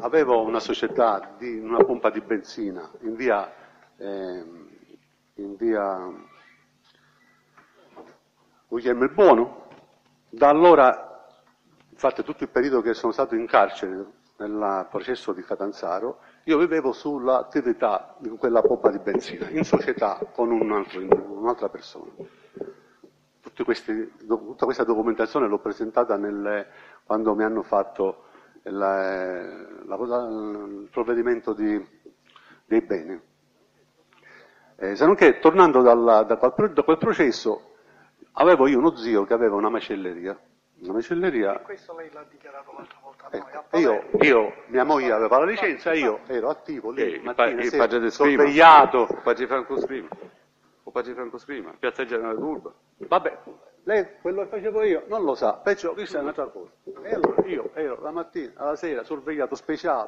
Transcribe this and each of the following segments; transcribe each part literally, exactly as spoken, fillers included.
avevo una società di una pompa di benzina in via, eh, in via Guglielmo il Buono. Da allora, infatti tutto il periodo che sono stato in carcere nel processo di Catanzaro, io vivevo sull'attività di quella pompa di benzina, in società con un altro, un'altra persona. Tutti questi, tutta questa documentazione l'ho presentata nelle, quando mi hanno fatto la, la, il provvedimento di, dei beni. Eh, se non che, tornando dalla, da, quel, da quel processo, avevo io uno zio che aveva una macelleria. Una macelleria. E questo lei l'ha dichiarato l'altra volta a Ecco, noi. io, io, mia moglie aveva la licenza, io ero attivo lì, il mattina, il sera, padre sorvegliato. Il padre Franco Scrima. Il padre Franco Scrima, Piazza Generale d'Urba. Vabbè, lei quello che facevo io non lo sa, perciò questa è un'altra cosa. E allora io ero la mattina, alla sera, sorvegliato speciale.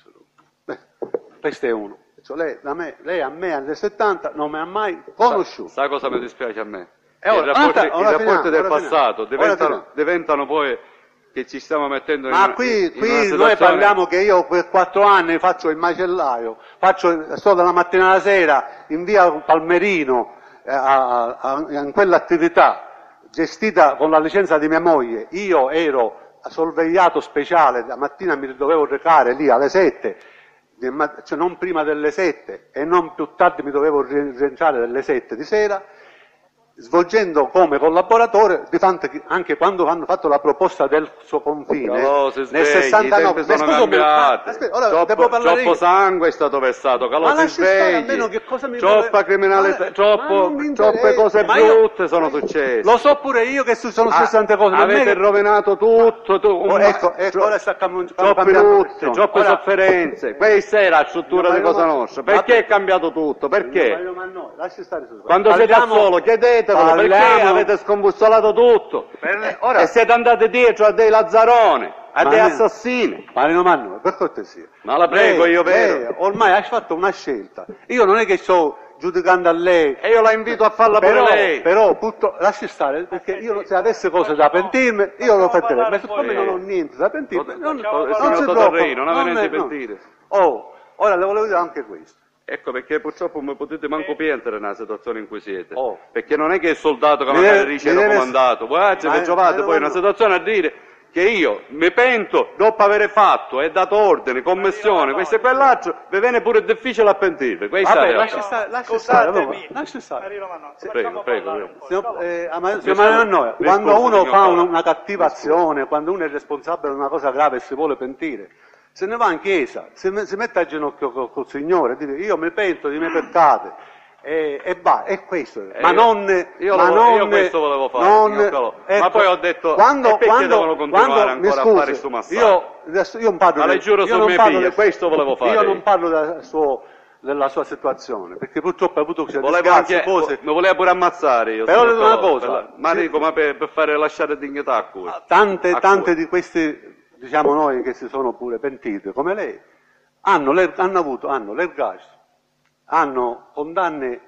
Beh, questo è uno. Perciò lei, da me, lei a me anni settanta non mi ha mai conosciuto. Sa, sa cosa mi dispiace a me? E ora, I rapporti, ora, i ora rapporti finiamo, del ora passato finiamo. diventano, Ora diventano poi che ci stiamo mettendo in Ma una, qui, in qui una noi situazione... parliamo che io per quattro anni faccio il macellaio, faccio, sto dalla mattina alla sera in via Palmerino, eh, a, a, in quell'attività gestita con la licenza di mia moglie. Io ero sorvegliato speciale, la mattina mi dovevo recare lì alle sette, cioè non prima delle sette e non più tardi mi dovevo rientrare delle sette di sera, svolgendo come collaboratore, anche quando hanno fatto la proposta del suo confine, Calò, nel svegli, sessantanove, i tempi sono ma scusami, cambiati, ma- aspetta, ora troppo, devo parlare troppo io. sangue è stato versato, Calò, Ma si lasci stare svegli, almeno che cosa mi troppa vuole- criminalità, ma- troppo, ma non mi troppe interessa. cose Ma io- brutte sono successe. Lo so pure io che su- sono successe tante cose. non è Avete che- rovinato tutto, tu, Oh, un- ecco, ecco, tro- ora sta cam- troppe cambiando lutte, questione. troppe Ora- sofferenze. Questa è la struttura Ma di io Cosa non- Nostra. Perché Vabbè. è cambiato tutto? Perché? Ma io- ma no, lasci stare su- Quando siete Parliamo- a solo, chiedetevelo, perché parliamo- avete scombussolato tutto. Per- ora- E siete andati dietro a dei lazzaroni, a Ma dei ne- assassini. Marino Manno, per cortesia. Ma la prego, Lei- io vero. lei ormai hai fatto una scelta. Io non è che sto giudicando a lei. E io la invito a farla Però, pure lei. però putto, lasci stare, perché io se avesse cose da pentirmi, io lo pentirei, ma siccome non ho niente da pentirmi, non, Il non signor si Totorrei, preoccupi, non aveva niente è- da pentire. Oh, ora le volevo dire anche questo. Ecco perché purtroppo non mi potete manco piangere nella situazione in cui siete. Oh. Perché non è che il soldato che Mi magari deve- dice mi ero deve- comandato, guardate, Ma- vi trovate ma- poi in una situazione a dire che io mi pento dopo aver fatto e dato ordine, commissione, questo e quell'altro, vi viene pure difficile a pentirvi. Questa è Vabbè, la lasci realtà. stare, lasci stare, Scusatemi, allora, lasci stare. Marino Manno, Prego, facciamo prego, parlare prego. un po'. Signor, eh, ah, ma- signor scusi, Mario Annoia, mi quando scusi, uno signor fa Paolo. una, una cattiva azione, quando uno è responsabile di una cosa grave e si vuole pentire, se ne va in chiesa, si, me- si mette a ginocchio col, col Signore e dice io mi pento dei miei peccati e, e va, è questo. Eh, ma non, io ma lo- non, io questo volevo fare, non- signor Calò. Ma ecco, poi ho detto, quando, e perché quando, devono continuare quando, ancora mi a scusi, fare sto massaggio? Io, adesso, io non parlo Ma le di- giuro io su non mie parlo figlie, di- questo volevo fare Io io. non parlo del suo- della sua situazione, perché purtroppo ha avuto queste Volevo disgrazie, anche, cose. mi voleva pure ammazzare io. Però signor le dico una Calò, cosa, per la- ma sì. dico, ma per, per fare lasciare dignità a cui? Tante, A tante cui? di questi, diciamo noi, che si sono pure pentite, come lei, hanno, l'er- hanno avuto, hanno l'ergastolo, hanno condanne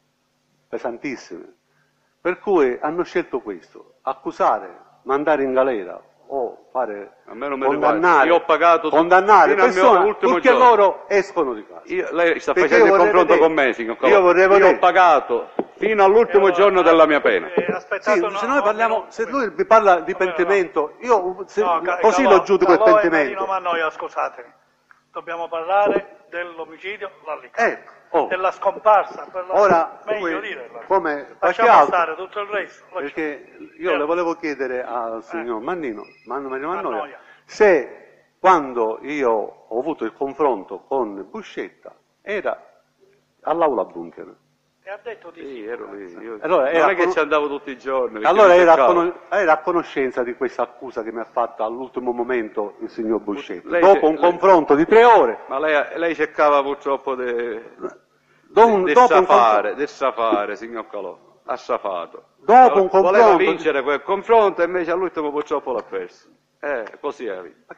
pesantissime, per cui hanno scelto questo, accusare, mandare in galera o fare A me non mi condannare, riguarda. Io ho pagato condannare fino al mio persone ultimo perché giorno. loro escono di casa. Io- lei sta Perché facendo io il vorrei confronto vedere- con me, signor Calò. io vorrei Io vedere- ho pagato fino all'ultimo giorno della mia pena. Eh, aspettate Sì, un- se noi un parliamo, minuto, se un lui minuto. vi parla di Come no? pentimento, io se- No, Ca- così Calò- lo giudico il Calò e pentimento. Marino Mannoia, scusatemi, dobbiamo parlare dell'omicidio Lallicano, Ecco, oh. della scomparsa, per la- Ora, meglio voi, dirla. come qualche Lasciamo altro, stare tutto il resto. lasciamo- perché io Eh. le volevo chiedere al signor Mannino, Manno Marino Mannoia, Mannoia. se quando io ho avuto il confronto con Buscetta era all'aula bunker. E ha detto di Sì, sì. ero lì. Io- Allora, era non è che con- ci andavo tutti i giorni. perché Allora mi era a, cercavo. cono- era a conoscenza di questa accusa che mi ha fatto all'ultimo momento il signor Buscetta. Lei- Dopo un lei- confronto di tre ore, Ma lei, lei cercava purtroppo di do un- de dopo un strafare, di strafare, signor Calò. Ha strafato. Dopo un Voleva confronto- vincere quel confronto e invece all'ultimo purtroppo l'ha perso. Eh, così è la vita.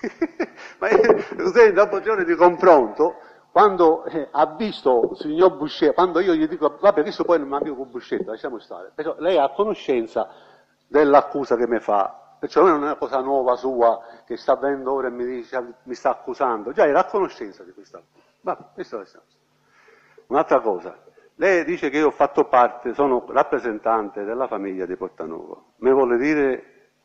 Ma eh, dopo giorni di confronto, quando eh, ha visto il signor Buscetta, quando io gli dico, vabbè, questo poi non mi amico con Buscetta, lasciamo stare, però lei ha conoscenza dell'accusa che mi fa Perciò non è una cosa nuova sua che sta avvenendo ora e mi, dice, mi sta accusando, già era a conoscenza di questa cosa. Ma questo è un'altra cosa. Lei dice che io ho fatto parte, sono rappresentante della famiglia di Portanovo. Mi vuole dire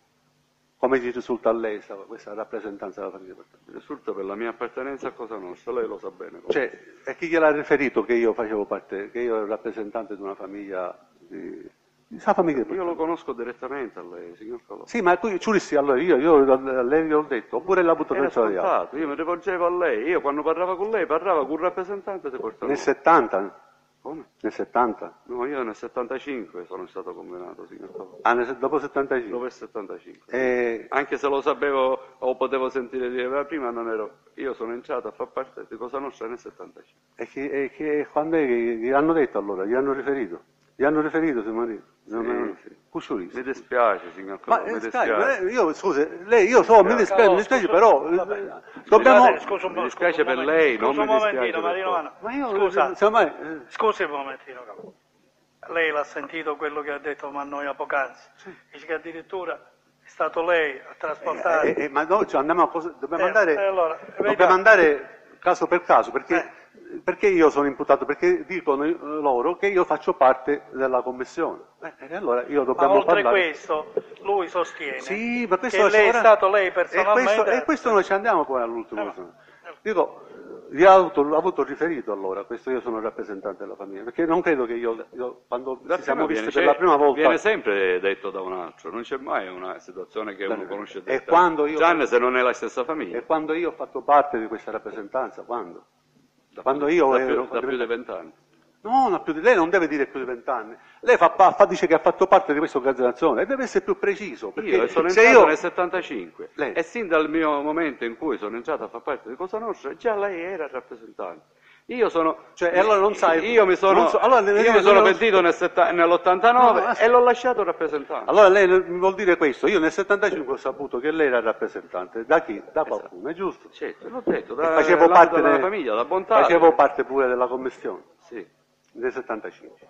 come ci risulta a lei questa rappresentanza della famiglia di Portanovo? Mi risulta per la mia appartenenza a Cosa Nostra, lei lo sa bene. Cioè, e chi gliel'ha riferito che io facevo parte, che io ero rappresentante di una famiglia di... di sa famiglia di Portanovo? Io lo conosco direttamente a lei, signor Colò. Sì, ma tu giuristi, allora io, io a lei gliel'ho detto, oppure l'ha avuto Era pensato di altro? scontato, io mi rivolgevo a lei, io quando parlavo con lei parlavo con un rappresentante di Portanovo. Nel settanta? Come? Nel settanta? No, io nel settantacinque sono stato convenato, signor Colò. Ah, nel, dopo settantacinque? Dopo il settantacinque. E... Anche se lo sapevo o potevo sentire dire ma prima, non ero. Io sono entrato a far parte di Cosa Nostra nel settantacinque. E, che, e che, quando è che gli hanno detto allora? Gli hanno riferito? Gli hanno riferito, suo marito? Non Sì, sì. Cucciolista. Mi dispiace, signor Ma Colò, mi eh, dispiace. Sky, ma io, scusi, lei, io so, mi dispiace, mi dispiace, però eh, Scusate, dobbiamo... scusa un Mi po', dispiace scusa un per momento, lei, non scusa un mi dispiace momentino, per Marino voi. Mano. Ma io, Scusa, insomma, eh, scusi un momentino, capo. Lei l'ha sentito quello che ha detto Mannoia poc'anzi. Dice che addirittura è stato lei a trasportare. eh, eh, ma noi cioè, andiamo a cose, dobbiamo Eh, andare, eh, allora, dobbiamo vedi- andare caso per caso, perché, Eh. perché io sono imputato? Perché dicono eh, loro che io faccio parte della commissione. Eh, e allora io Ma dobbiamo oltre parlare. questo, lui sostiene Sì, ma questo che lei è ora- stato lei E personalmente. questo, e questo noi ci andiamo poi all'ultimo. Eh, insomma. Dico, vi ha avuto, l'ho avuto riferito allora, questo io sono il rappresentante della famiglia, perché non credo che io, io quando Da ci siamo prima visti viene- per la prima volta... Viene sempre detto da un altro, non c'è mai una situazione che uno Bene, conosce e direttamente. quando io- Gianni se non è la stessa famiglia. E quando io ho fatto parte di questa rappresentanza, quando? Quando io da, ero... più, da più di vent'anni. No, no, più di... lei non deve dire più di vent'anni. Lei fa, fa- dice che ha fatto parte di questa organizzazione e deve essere più preciso. Perché Io sono se entrato io... nel settantacinque Lei? e sin dal mio momento in cui sono entrato a far parte di Cosa Nostra, già lei era rappresentante. Io sono, Cioè, e allora non sai- io mi sono, non so- allora deve io dire- mi sono non- pentito nel setta- nell'ottantanove No, no, e l'ho lasciato rappresentante. Allora lei mi vuol dire questo, io nel settantacinque ho saputo che lei era rappresentante, da chi? Da qualcuno, è giusto? Certo, l'ho detto, E da, facevo l'ambito parte, della de- famiglia, da bontà. facevo parte pure della commissione, Sì. nel settantacinque.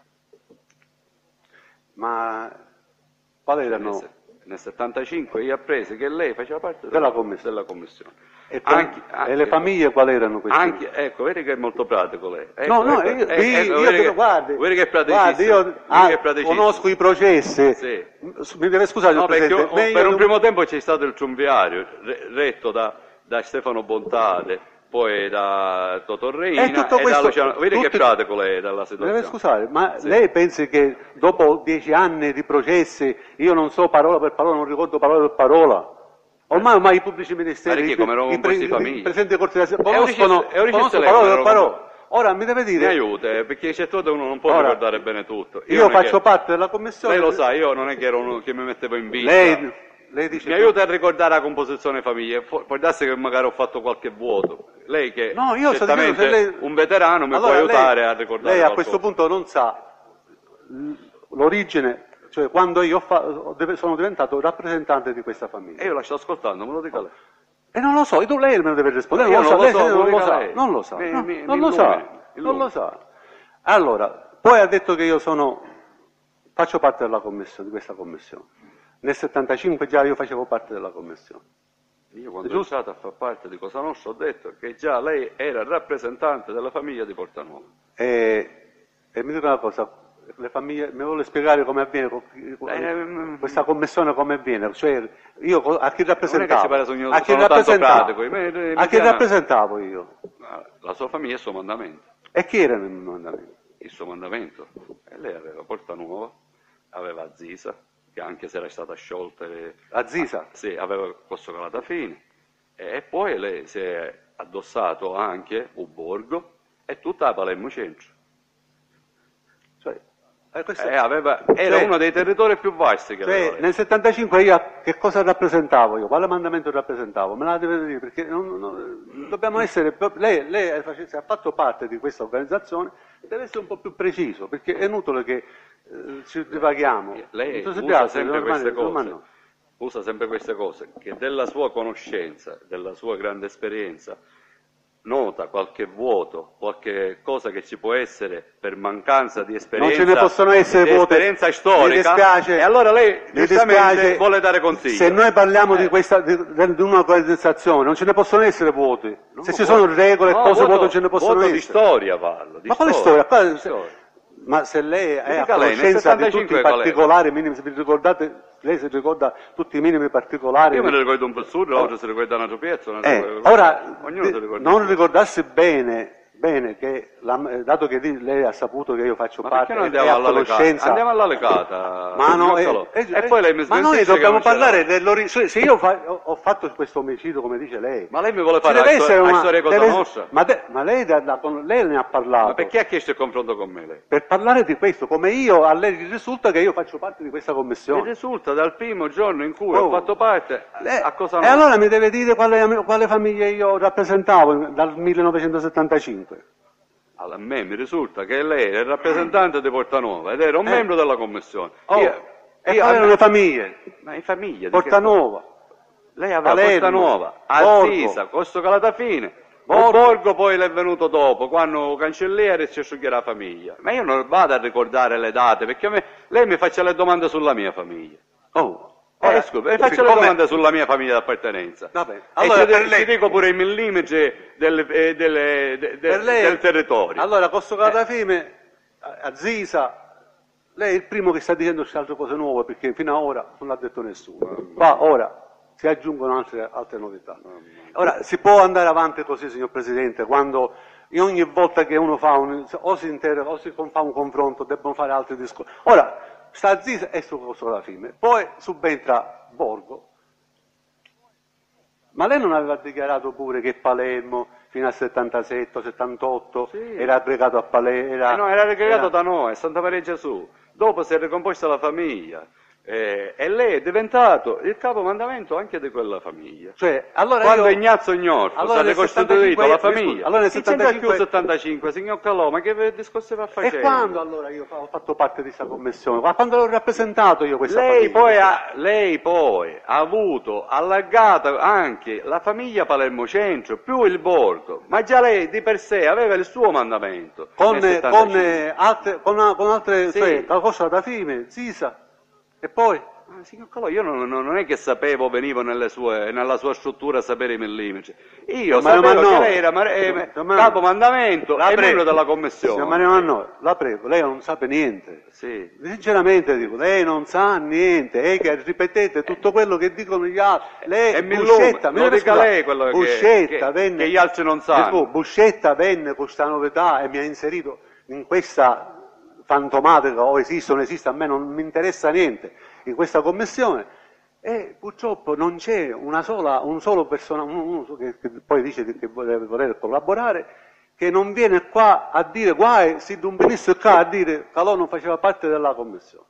Ma quali erano? Nel, se- nel settantacinque io appresi che lei faceva parte Della commissione. della commissione. E, con- Anche- anche- e le famiglie quali erano queste? Anche, ecco, vedi che è molto pratico lei. Ecco, No, no, ecco, io, ecco, io, ecco, io vedi te lo- che- guardi, vedi che è guardi, praticissimo. io Vedi ah, che è praticissimo. conosco i processi, Sì. mi deve scusare No, il perché Presidente, oh, meglio per un non- primo tempo c'è stato il Ciumviario, re- retto da, da Stefano Bontate, poi da Totorreina E tutto e questo- da Luciano. Vedi che tutti- pratico lei dalla mi situazione. deve scusare, ma Sì. lei pensi che dopo dieci anni di processi io non so parola per parola, non ricordo parola per parola? Ormai, ormai i pubblici ministeri, Ma perché, come erano i, pre- composti i famiglie? presidenti di corte d'assise È un conoscono, registro- è un registro conoscono lei, parola come per erano parola. Ora mi deve Mi dire, aiuta, eh, perché certe volte uno non può Ora, ricordare bene tutto. io, non è faccio che- parte della commissione. Lei lo sa, io non è che ero uno che mi mettevo in vista. Lei, lei dice Mi che- aiuta a ricordare la composizione famiglia, può può darsi che magari ho fatto qualche vuoto. Lei che No, io sto dicendo, certamente se lei- un veterano mi Allora, può aiutare lei- a ricordare Lei a qualcosa. questo punto non sa l- l'origine, cioè quando io fa- ho deve- sono diventato rappresentante di questa famiglia. E io la sto ascoltando, me lo dica lei. E non lo so, tu lei me lo deve rispondere, Io non lo non sa, lo lei so, se- me lo non lo dica sa, lei. non lo sa, Mi- no, mi- non mi lo sa, illumini, non illumini. lo sa. Allora, poi ha detto che io sono, faccio parte della commissione, di questa commissione. Nel settantacinque già io facevo parte della commissione. Io quando Giusto. sono stato a far parte di Cosa Nostra ho detto che già lei era rappresentante della famiglia di Portanuovo. E, e mi dica una cosa, le famiglie, mi vuole spiegare come avviene co- co- Eh, questa commissione, come avviene? Cioè, io co- a chi Non è che rappresentavo? ci pare sogno- a chi sono tanto rappresentavo? pratico, mi- mi- mi a chi chiama- rappresentavo io? La sua famiglia e il suo mandamento. E chi era nel mandamento? Il suo mandamento. E lei aveva Portanuovo, aveva Zisa, che anche se era stata sciolta... eh, A Zisa? Sì, aveva Corso Calatafini. E poi lei si è addossato anche Uborgo e tutta la Palermo Centro. Cioè, eh, questo- E aveva- era cioè- uno dei territori più vasti che aveva Cioè, lei. nel settantacinque io a- che cosa rappresentavo io? Quale mandamento rappresentavo? Me la deve dire, perché non- non- dobbiamo essere... Lei, lei se ha fatto parte di questa organizzazione, deve essere un po' più preciso, perché è inutile che eh, ci divaghiamo. Lei Non so se usa piace, sempre normale, queste cose, normale no. usa sempre queste cose, che della sua conoscenza, della sua grande esperienza, nota qualche vuoto, qualche cosa che ci può essere per mancanza di esperienza, non ce ne possono essere di vuoti. esperienza storica, Mi dispiace, e allora lei mi giustamente dispiace, vuole dare consigli. Se noi parliamo eh. di, questa, di, di una organizzazione, non ce ne possono essere vuoti. No, se ci sono regole e no, cose, voto, vuoto ce ne possono voto essere. di storia parlo. Di Ma quale storia? storia? Qua- Di storia. Ma se lei è a dica lei, nel conoscenza di tutti settantacinque i qual è? particolari minimi, se vi ricordate, lei si ricorda tutti i minimi particolari. Io me ne ricordo un po' su, l'altro si ricorda un altro pezzo. un altro- Eh, ora, ognuno si ricorda. non ricordarsi bene, bene che, la, dato che lei ha saputo che io faccio Ma parte perché non e andiamo a alla legata? conoscenza. Andiamo alla legata. Ma no, Giocalo. eh, eh, e poi lei mi ma noi smentisce che dobbiamo non c'era. parlare dell'ori- se se io fa- ho ho fatto questo omicidio come dice lei, Ma lei mi vuole ci fare deve la, sto- essere la una- storia cosa deve- nostra? ma, de- ma lei, da- da- con- lei ne ha parlato. Ma perché ha chiesto il confronto con me lei? Per parlare di questo, come io, a lei risulta che io faccio parte di questa Mi commissione. risulta dal primo giorno in cui Oh. ho fatto parte, Eh, a cosa e no? allora mi deve dire quale, quale famiglia io rappresentavo dal millenovecentosettantacinque. Allora, a me mi risulta che lei è il rappresentante di Portanova ed era un Eh. membro della commissione. Oh, Io- e io- quali erano le famiglie? Ma in famiglia? di che Portanova, cosa? Lei aveva Palermo, Portanova, Borgo. Arzisa, Costo Calatafine. Borgo. Borgo. Borgo poi le è venuto dopo, quando cancelliere si asciugherà la famiglia. Ma io non vado a ricordare le date, perché a me, lei mi faccia le domande sulla mia famiglia. Oh, Eh, ora, scusa, mi faccia siccome- le domande sulla mia famiglia d'appartenenza. Vabbè, E allora ci, per ci lei- dico pure i millimetri del, eh, delle- de- de- per lei- del territorio. Allora, Costo Calatafime, a Zisa, lei è il primo che sta dicendo queste altre cose nuove, perché fino ad ora non l'ha detto nessuno. Qua ora si aggiungono altre, altre novità. Ora, si può andare avanti così, signor Presidente, quando ogni volta che uno fa un, o si interroga o si fa un confronto, debbono fare altri discorsi. Ora, sta Zisa e su Costo Calatafime, poi subentra Borgo. Ma lei non aveva dichiarato pure che Palermo fino al settantasette settantotto Sì. era aggregato a Palermo? Era, Eh no, era regalato era- da noi, a Santa Maria Gesù. Dopo si è ricomposta la famiglia. Eh, e lei è diventato il capomandamento anche di quella famiglia. Cioè, allora Quando io, Ignazio Gnorfo allora si è nel ricostituito settantacinque la mi scusi, famiglia, allora nel chi c'entra più il settantacinque settantacinque, signor Calò, ma che discorsi va e facendo? quando allora io ho fatto parte di questa commissione? Ma quando l'ho rappresentato io questa Lei famiglia? poi, ha, lei poi ha avuto allargata anche la famiglia Palermo Centro più il Borgo, ma già lei di per sé aveva il suo mandamento. con, nel con, settantacinque. eh, altre, con, con altre, Sì. cioè, Costa Calatafime, Zisa, e poi? Ah, signor Calò, io non, non- non è che sapevo, venivo nelle sue- nella sua struttura a sapere i millimetri. Io Ma- sapevo ma no. che lei era ma- eh, Ma- ma- capo mandamento La e prego. membro della commissione. Signor Mario Mannoi, la prego, lei non sa niente. Sì. Sinceramente dico, lei non sa niente, e che ripetete tutto quello che dicono gli altri. Lei, E mi Buscetta, illumi, mi lo deve dica scusare, lei quello che- Buscetta che- venne, che gli altri non sanno. Mi scusi, Buscetta venne con questa novità e mi ha inserito in questa fantomatica, o esiste o non esiste, a me non mi interessa niente, in questa commissione. E purtroppo non c'è una sola, un solo persona, uno che, che poi dice che vuole voler collaborare, che non viene qua a dire, guai, se non venisse qua a dire Calò non faceva parte della commissione.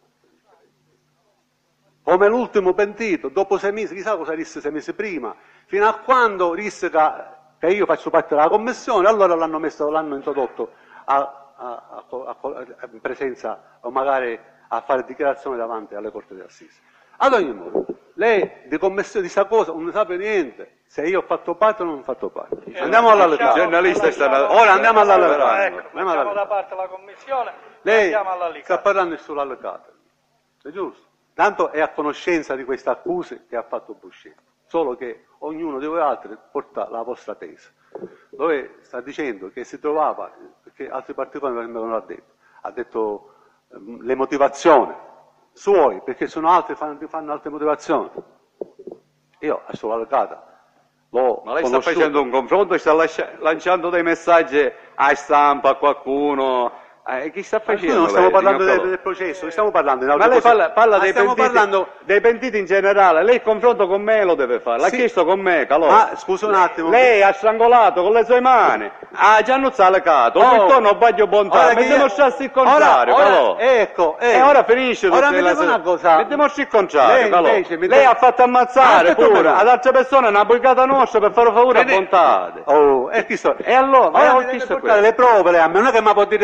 Come l'ultimo pentito, dopo sei mesi, chissà cosa disse sei mesi prima, fino a quando disse che, che io faccio parte della commissione, allora l'hanno messo, l'hanno introdotto a, a, a, a, a- in presenza o magari a fare dichiarazione davanti alle corti d'assise. Ad ogni modo, lei di commissione di sta cosa non ne sa niente, se io ho fatto parte o non ho fatto parte. Andiamo alla Il legata. giornalista sta... Ora andiamo alla legata. Ecco, Andiamo alla mettiamo da legata. parte la commissione e Lei andiamo alla sta Licata. parlando sulla legata, è giusto? Tanto è a conoscenza di queste accuse che ha fatto Buscetta, solo che ognuno di voi altri porta la vostra tesi, dove sta dicendo che si trovava, perché altri particolari non l'ha detto, ha detto ehm, le motivazioni suoi, perché sono altri che fanno, fanno altre motivazioni. Io sulla legata l'ho Ma lei sta conosciuto. facendo un confronto, sta lascia- lanciando dei messaggi a stampa, a qualcuno. Eh, chi sta Ma qui facendo? non stiamo lei, parlando signor del, Calò? del processo, stiamo parlando di Ma altre lei cose. parla, parla Ma dei, stiamo pentiti, parlando... dei pentiti in generale, lei il confronto con me lo deve fare, l'ha Sì. chiesto con me, Calò. Ma scusa un attimo. Lei ha strangolato con le sue mani, ha Giannuzza legato, Oh. il ritorno Baglio Bontà, Ora mi che- dimostrassi il contrario, ora, Calò. ora, ecco, E ecco. ora finisce Ora tutte mi le dica se- una cosa. Mi dimostri il contrario, Lei Calò. invece mi Lei deve- ha fatto ammazzare Aspetta un pure minuto. ad altre persone una brigata nostra per fare favore a Vedi- Bontate. Oh, e chi sto? E allora, ma Ora io mi chi deve sto portare qui? le prove, lei a me non è che mi può dire poi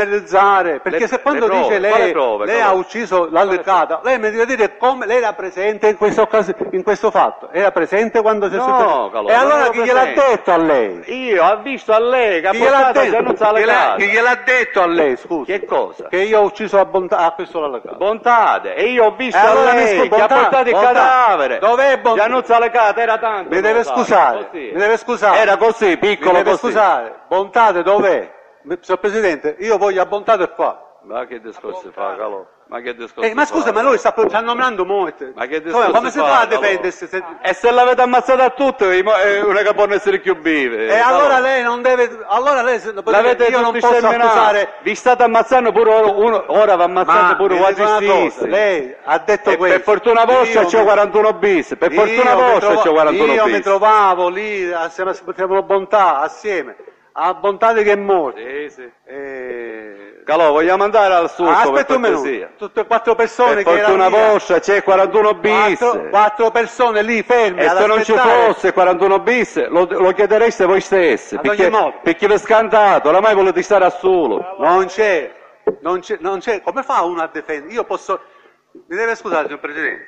realizzare, perché Le- se quando le prove, dice quale lei, prove, lei quale- ha ucciso l'allecata, lei mi deve dire come lei era presente in questo, occas- in questo fatto, era presente quando c'è No, successo? Calò, E non allora ero chi gliel'ha presente. detto a lei? Io ho visto a lei che ha Chi gliel'ha portato a detto? Giannuzza alla Chi gliel'ha- casa. chi gliel'ha detto a lei, scusa? Che cosa? Che io ho ucciso a bontà a questo l'allecata. Bontate, e io ho visto E allora a mi lei scu- che ha Bontà, portato il Bontà. cadavere. Dov'è Bontà? Giannuzza alla casa era tanto. Mi deve lo sa, scusare, così. mi deve scusare. Era così, Mi piccolo deve così. scusare, Bontate dov'è? Signor Presidente, io voglio a Bontate qua. Ma che discorsi fa, Calò? Ma che discorsi Eh, ma scusa, fa, ma lui Calò? sta, sta nominando molte. Ma che Insomma, discorsi come si fa, fa a Calò? difendersi? Se... E se l'avete ammazzata a tutte, è una che può essere più vive. E allora lei non deve... Allora lei... se- L'avete io non tutti posso seminati. accusare... Vi state ammazzando pure ora, uno, ora va ammazzando pure mi dica una cosa, quadrististi. lei ha detto E questo. per fortuna vostra Io c'è mi- quarantuno bis, per io fortuna mi vostra trova- c'è quarantuno Io mi bis. trovavo lì, assieme a Bontà, assieme, a Bontate che è morto. Sì, sì. E... Calò, vogliamo andare al succo Ah, per aspetta un minuto, cortesia? tutte e quattro persone Per che erano fortuna lì, vostra c'è quarantuno bis. quattro, quattro persone lì ferme E ad se non ci aspettare. fosse quarantuno bis, lo, lo chiedereste voi stessi. Ad ogni Perché, modo. perché vi è scandato, oramai volete stare a solo. Non c'è, non c'è, non c'è, come fa uno a difendere? Io posso, mi deve scusare signor Presidente.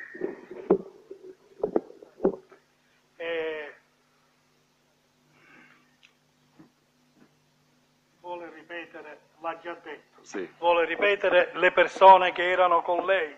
Eh, vuole ripetere, l'ha già detto, Sì. vuole ripetere le persone che erano con lei.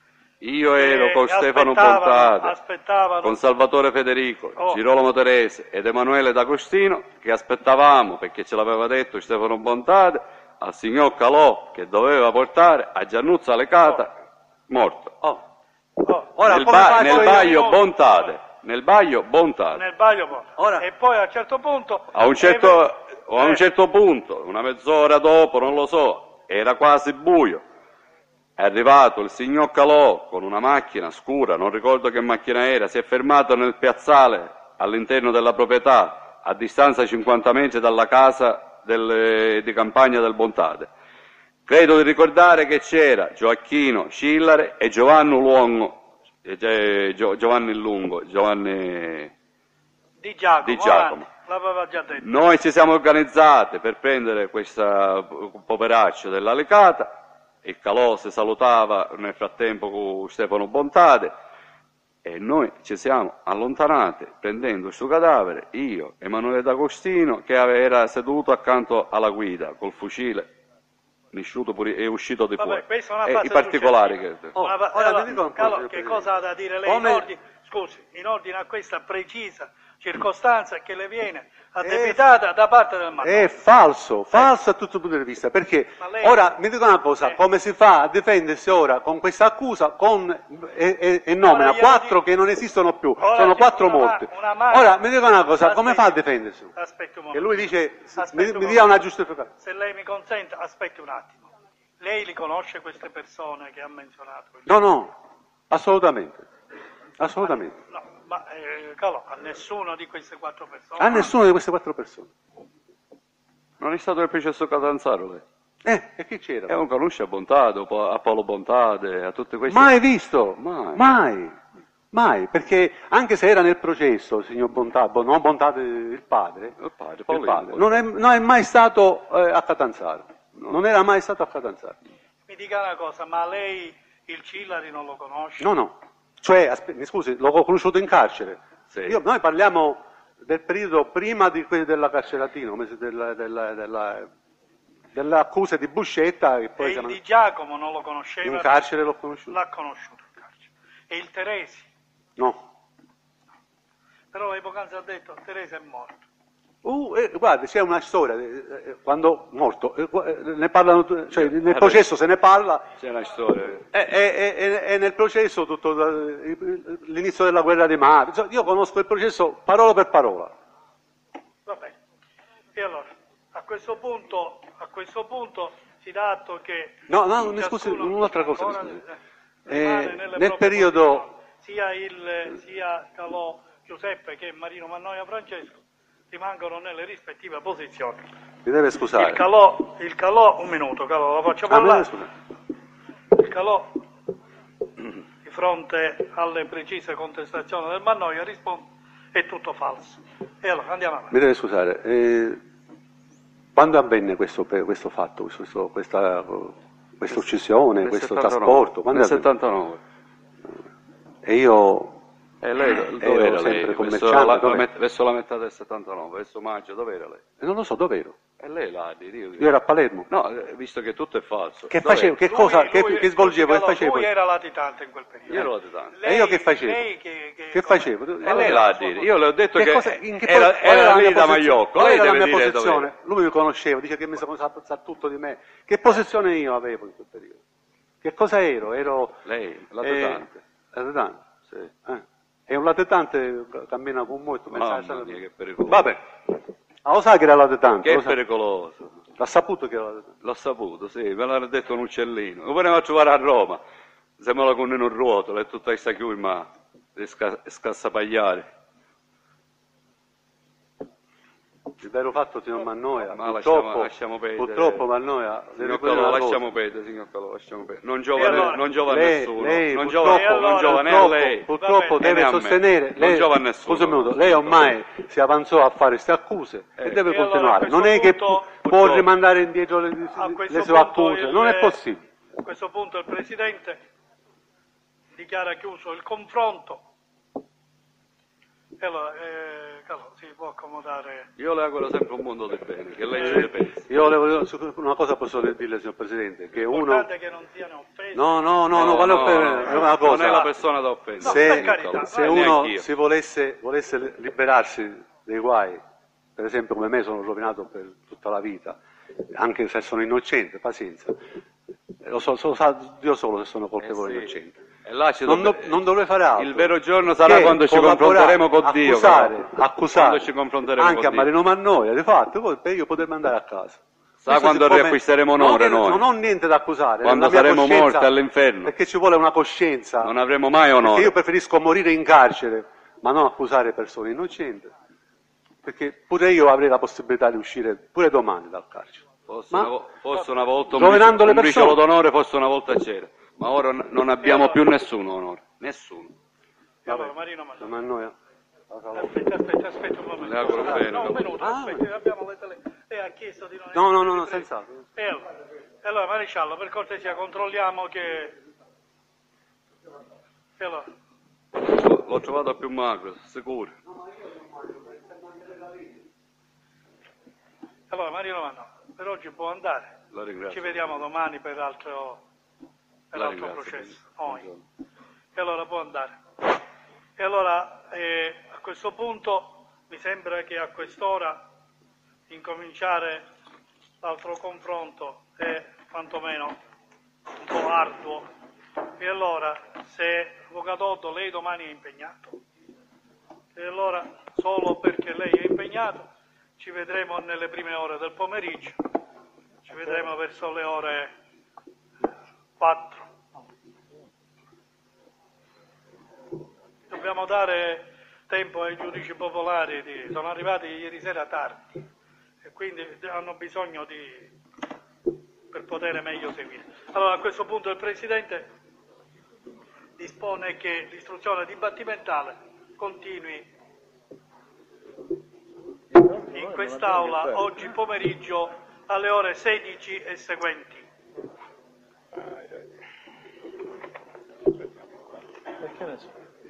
Io ero Eh, con Stefano aspettavano, Bontate, aspettavano. con Salvatore Federico, Oh. Girolamo Terese ed Emanuele D'Agostino, che aspettavamo, perché ce l'aveva detto Stefano Bontate, al signor Calò che doveva portare a Giannuzza Lecata, morto. Oh. Oh, Ora, nel come ba- faccio nel io? baio Bontate, nel baio Bontate. nel baio poi. Ora- E poi a un certo punto... A un certo, a un eh, certo punto, una mezz'ora dopo, non lo so, era quasi buio. È arrivato il signor Calò con una macchina scura, non ricordo che macchina era, si è fermato nel piazzale all'interno della proprietà, a distanza cinquanta metri dalla casa del- di campagna del Bontate. Credo di ricordare che c'era Gioacchino Scillare e Giovanni Luongo, eh, Gio- Gio- Giovanni Lungo, Giovanni... Di Giacomo, Di Giacomo. avanti, l'aveva già detto. Noi ci siamo organizzati per prendere questa poveraccio della Lecata, il Calò si salutava nel frattempo con Stefano Bontate e noi ci siamo allontanati prendendo il suo cadavere, io, Emanuele D'Agostino, che ave- era seduto accanto alla guida col fucile, nisciuto pure- è uscito di Vabbè, fuori. questa è una E fase i particolari successiva. che... Oh, Una va- ora allora, mi dica un po', Calò, signor che Presidente. cosa ha da dire lei Come- in ordine, scusi, in ordine a questa precisa circostanza che le viene Eh, addebitata da parte del Marco? È falso, falso a tutto punto di vista, perché Ma lei- ora mi dico una cosa, Eh. come si fa a difendersi ora con questa accusa con, e, e- e nomina Ora glielo quattro dico. che non esistono più, Ora sono c'è quattro una ma- morti. una mano- Ora mi dico una cosa, come Aspetti- fa a difendersi? Aspetti un Che momento. lui dice, Aspetti mi, un mi momento. dia una giustificazione. Se lei mi consente, aspetti un attimo. Lei li conosce queste persone che ha menzionato? No, no, assolutamente, assolutamente. No, ma eh, Calò, a nessuna di queste quattro persone. A nessuna di queste quattro persone. Non è stato il processo Catanzaro lei? Eh, e chi c'era? E non conosce a Bontate, a Paolo Bontate, a tutte queste... Mai visto, Mai. mai, mai, perché anche se era nel processo, signor Bontà, Bon- non Bontate il padre, Il padre, il Paolino padre, Bontate. non è, non è mai stato eh, a Catanzaro, non era mai stato a Catanzaro. Mi dica una cosa, ma lei il Cillari non lo conosce? No, no, cioè, aspe- mi scusi, l'ho conosciuto in carcere. Sì. Io- noi parliamo del periodo prima di quelli della carceratina, come se della, della, della, dell'accusa di Buscetta, che E poi il siamo- Di Giacomo non lo conosceva? in carcere l'ho conosciuto. L'ha conosciuto in carcere. E il Teresi? No. Però lei poc'anzi ha detto, Teresi è morto. Uh, eh, guarda, c'è una storia, eh, eh, quando morto, eh, gu- eh, ne parlano, tu- cioè nel Vabbè. processo se ne parla, C'è una storia. e, e- e- e nel processo tutto eh, l'inizio della guerra dei mari, Insomma, io conosco il processo parola per parola. Va bene. E allora, a questo punto, a questo punto si dà atto che... No, no, mi scusi, ciascuno un'altra cosa, mi ancora, scusi. eh, rimane Eh, nelle nel proprie periodo- posizioni. Sia, il, sia Calò Giuseppe che Marino Mannoia Francesco rimangono nelle rispettive posizioni. Mi deve scusare. Il Calò, il Calò, un minuto, Calò, lo faccio Ah, mi deve parlare. scusare. Il Calò, di fronte alle precise contestazioni del Mannoia, risponde è tutto falso. E allora andiamo avanti. Mi deve scusare. eh, Quando avvenne questo, questo fatto, questo, questa, questa uccisione, nel questo settantanove. trasporto? Quando Nel avvenne? settantanove. E io E lei ero dove era sempre lei? Verso commerciante. la, dove- met- verso la metà del settantanove, verso maggio, dove era lei? Non lo so, dove ero? E lei là, di Dio. Io ero a Palermo. No, eh, visto che tutto è falso. Che Dov'è? facevo? Che Lui- cosa? Che, lui- che svolgevo? Che Calò, facevo? Lui era latitante in quel periodo. Io ero latitante. Lei- E io che facevo? lei che, che, Che come- facevo? qual E era lei la là a sua dire, io le ho detto Che che cosa- in che era, po- qual era la lì mia da posizione? Maiocco, Qual lei era la deve mia dire posizione? dove Lui mi conosceva, dice che mi sa, sa, sa tutto di me. Che posizione io avevo in quel periodo? Che cosa ero? Ero lei, latitante. eh, latitante. Sì. Eh. E un latitante cammina con molto. Mamma pensa- mia, che pericoloso. Vabbè, ah, lo sa che era latitante? Che Lo sa- pericoloso. L'ha saputo che era latitante? L'ho saputo, sì, me l'ha detto un uccellino. Lo volevo trovare a Roma. Sembra con un ruotolo e tutta questa chiuma di sca- scassapagliare. Il vero fatto, signor Mannoia, Ma purtroppo, lasciamo- lasciamo perdere. purtroppo Mannoia, le Signor ricordo Calò, una cosa. lasciamo perdere, signor Calò, lasciamo perdere. Non giova, E allora? non giova a Lei- nessuno. lei non purtroppo- giova, E allora, non giova né a purtroppo, lei. purtroppo Va bene. deve né a me. sostenere, Non lei, giova a nessuno. scusi un minuto, lei ormai si avanzò a fare queste accuse Eh. e deve E allora, continuare. a questo Non è che punto, pu- può purtroppo, rimandare indietro le, A questo le sue punto accuse, il- non è possibile. A questo punto il Presidente dichiara chiuso il confronto. E allora, eh, Calò, si può accomodare. Io le auguro sempre un mondo del bene, che lei ce ne pensi. Io le volevo- su- una cosa posso dirle, signor Presidente, che uno... L'importante è che non siano offesi. No, no, no, no, vale per- è una cosa. Non è la persona da offendere. No, per se, carità, se eh, uno neanch'io. si volesse, volesse liberarsi dei guai, per esempio come me sono rovinato per tutta la vita, anche se sono innocente, pazienza, lo so, so- sa Dio solo se sono colpevole o Eh sì. innocente. E là ci Non, do- dov- non dovrei fare altro. Il vero giorno sarà che quando ci collaborare, confronteremo con Dio. accusare, però. accusare Quando ci confronteremo anche con a Dio. Marino Mannoia, di fatto, poi per io potermi andare a casa. Sa Questo quando siccome- riacquisteremo onore non, noi? Non ho niente da accusare. Quando la mia saremo coscienza- morti all'inferno. Perché ci vuole una coscienza. Non avremo mai Perché onore. io preferisco morire in carcere, ma non accusare persone innocenti. Perché pure io avrei la possibilità di uscire pure domani dal carcere. Fosse, Ma- una, vo- fosse una volta un, rovinando briciolo, le un briciolo persone. d'onore, fosse una volta c'era. Ma ora n- non abbiamo più nessun onore. Nessuno. E allora, Marino Mannoia. Mannoia. Aspetta, aspetta, aspetta un momento. Le auguro Ah, bene, no, un dopo. minuto, Ah, aspetta, abbiamo le tele... Lei ha chiesto di non... No, no, essere no, no, ripreso. senz'altro. E allora, e allora, Maresciallo, per cortesia, controlliamo che... E allora, L'ho, l'ho trovato più magro, sicuro. allora Marino Mannoia, per oggi può andare. La Ci ringrazio. vediamo domani per altro, per La altro ringrazio. processo. Noi. E allora può andare. E allora eh, a questo punto mi sembra che a quest'ora incominciare l'altro confronto è quantomeno un po' arduo. E allora se Avvocato Otto lei domani è impegnato, e allora solo perché lei è impegnato ci vedremo nelle prime ore del pomeriggio, ci vedremo verso le ore quattro. Dobbiamo dare tempo ai giudici popolari, di, sono arrivati ieri sera tardi e quindi hanno bisogno di, per poter meglio seguire. Allora a questo punto il Presidente dispone che l'istruzione dibattimentale continui in quest'Aula oggi pomeriggio alle ore sedici e seguenti. Perché ne so?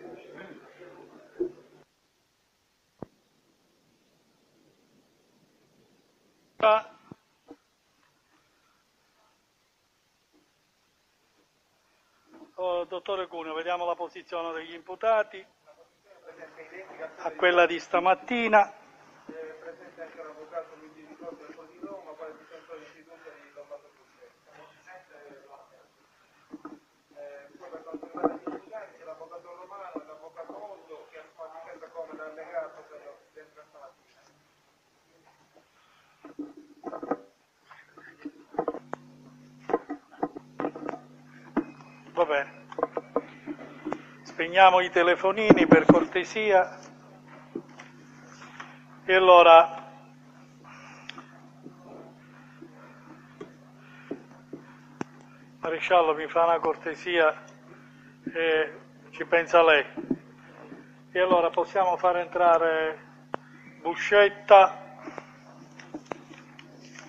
Oh, dottore Cuneo, vediamo la posizione degli imputati a quella di stamattina. Presente anche l'avvocato Luigi Di Costa del Codi Roma, quale difensore istituto di Lombardo eh, Poi per quanto riguarda gli imputati c'è l'avvocato Romano e l'avvocato Ondo che hanno fatto difesa come l'allegato dentro stamattina. Va bene. Spegniamo i telefonini per cortesia. E allora Maresciallo mi fa una cortesia e ci pensa lei. E allora possiamo far entrare Buscetta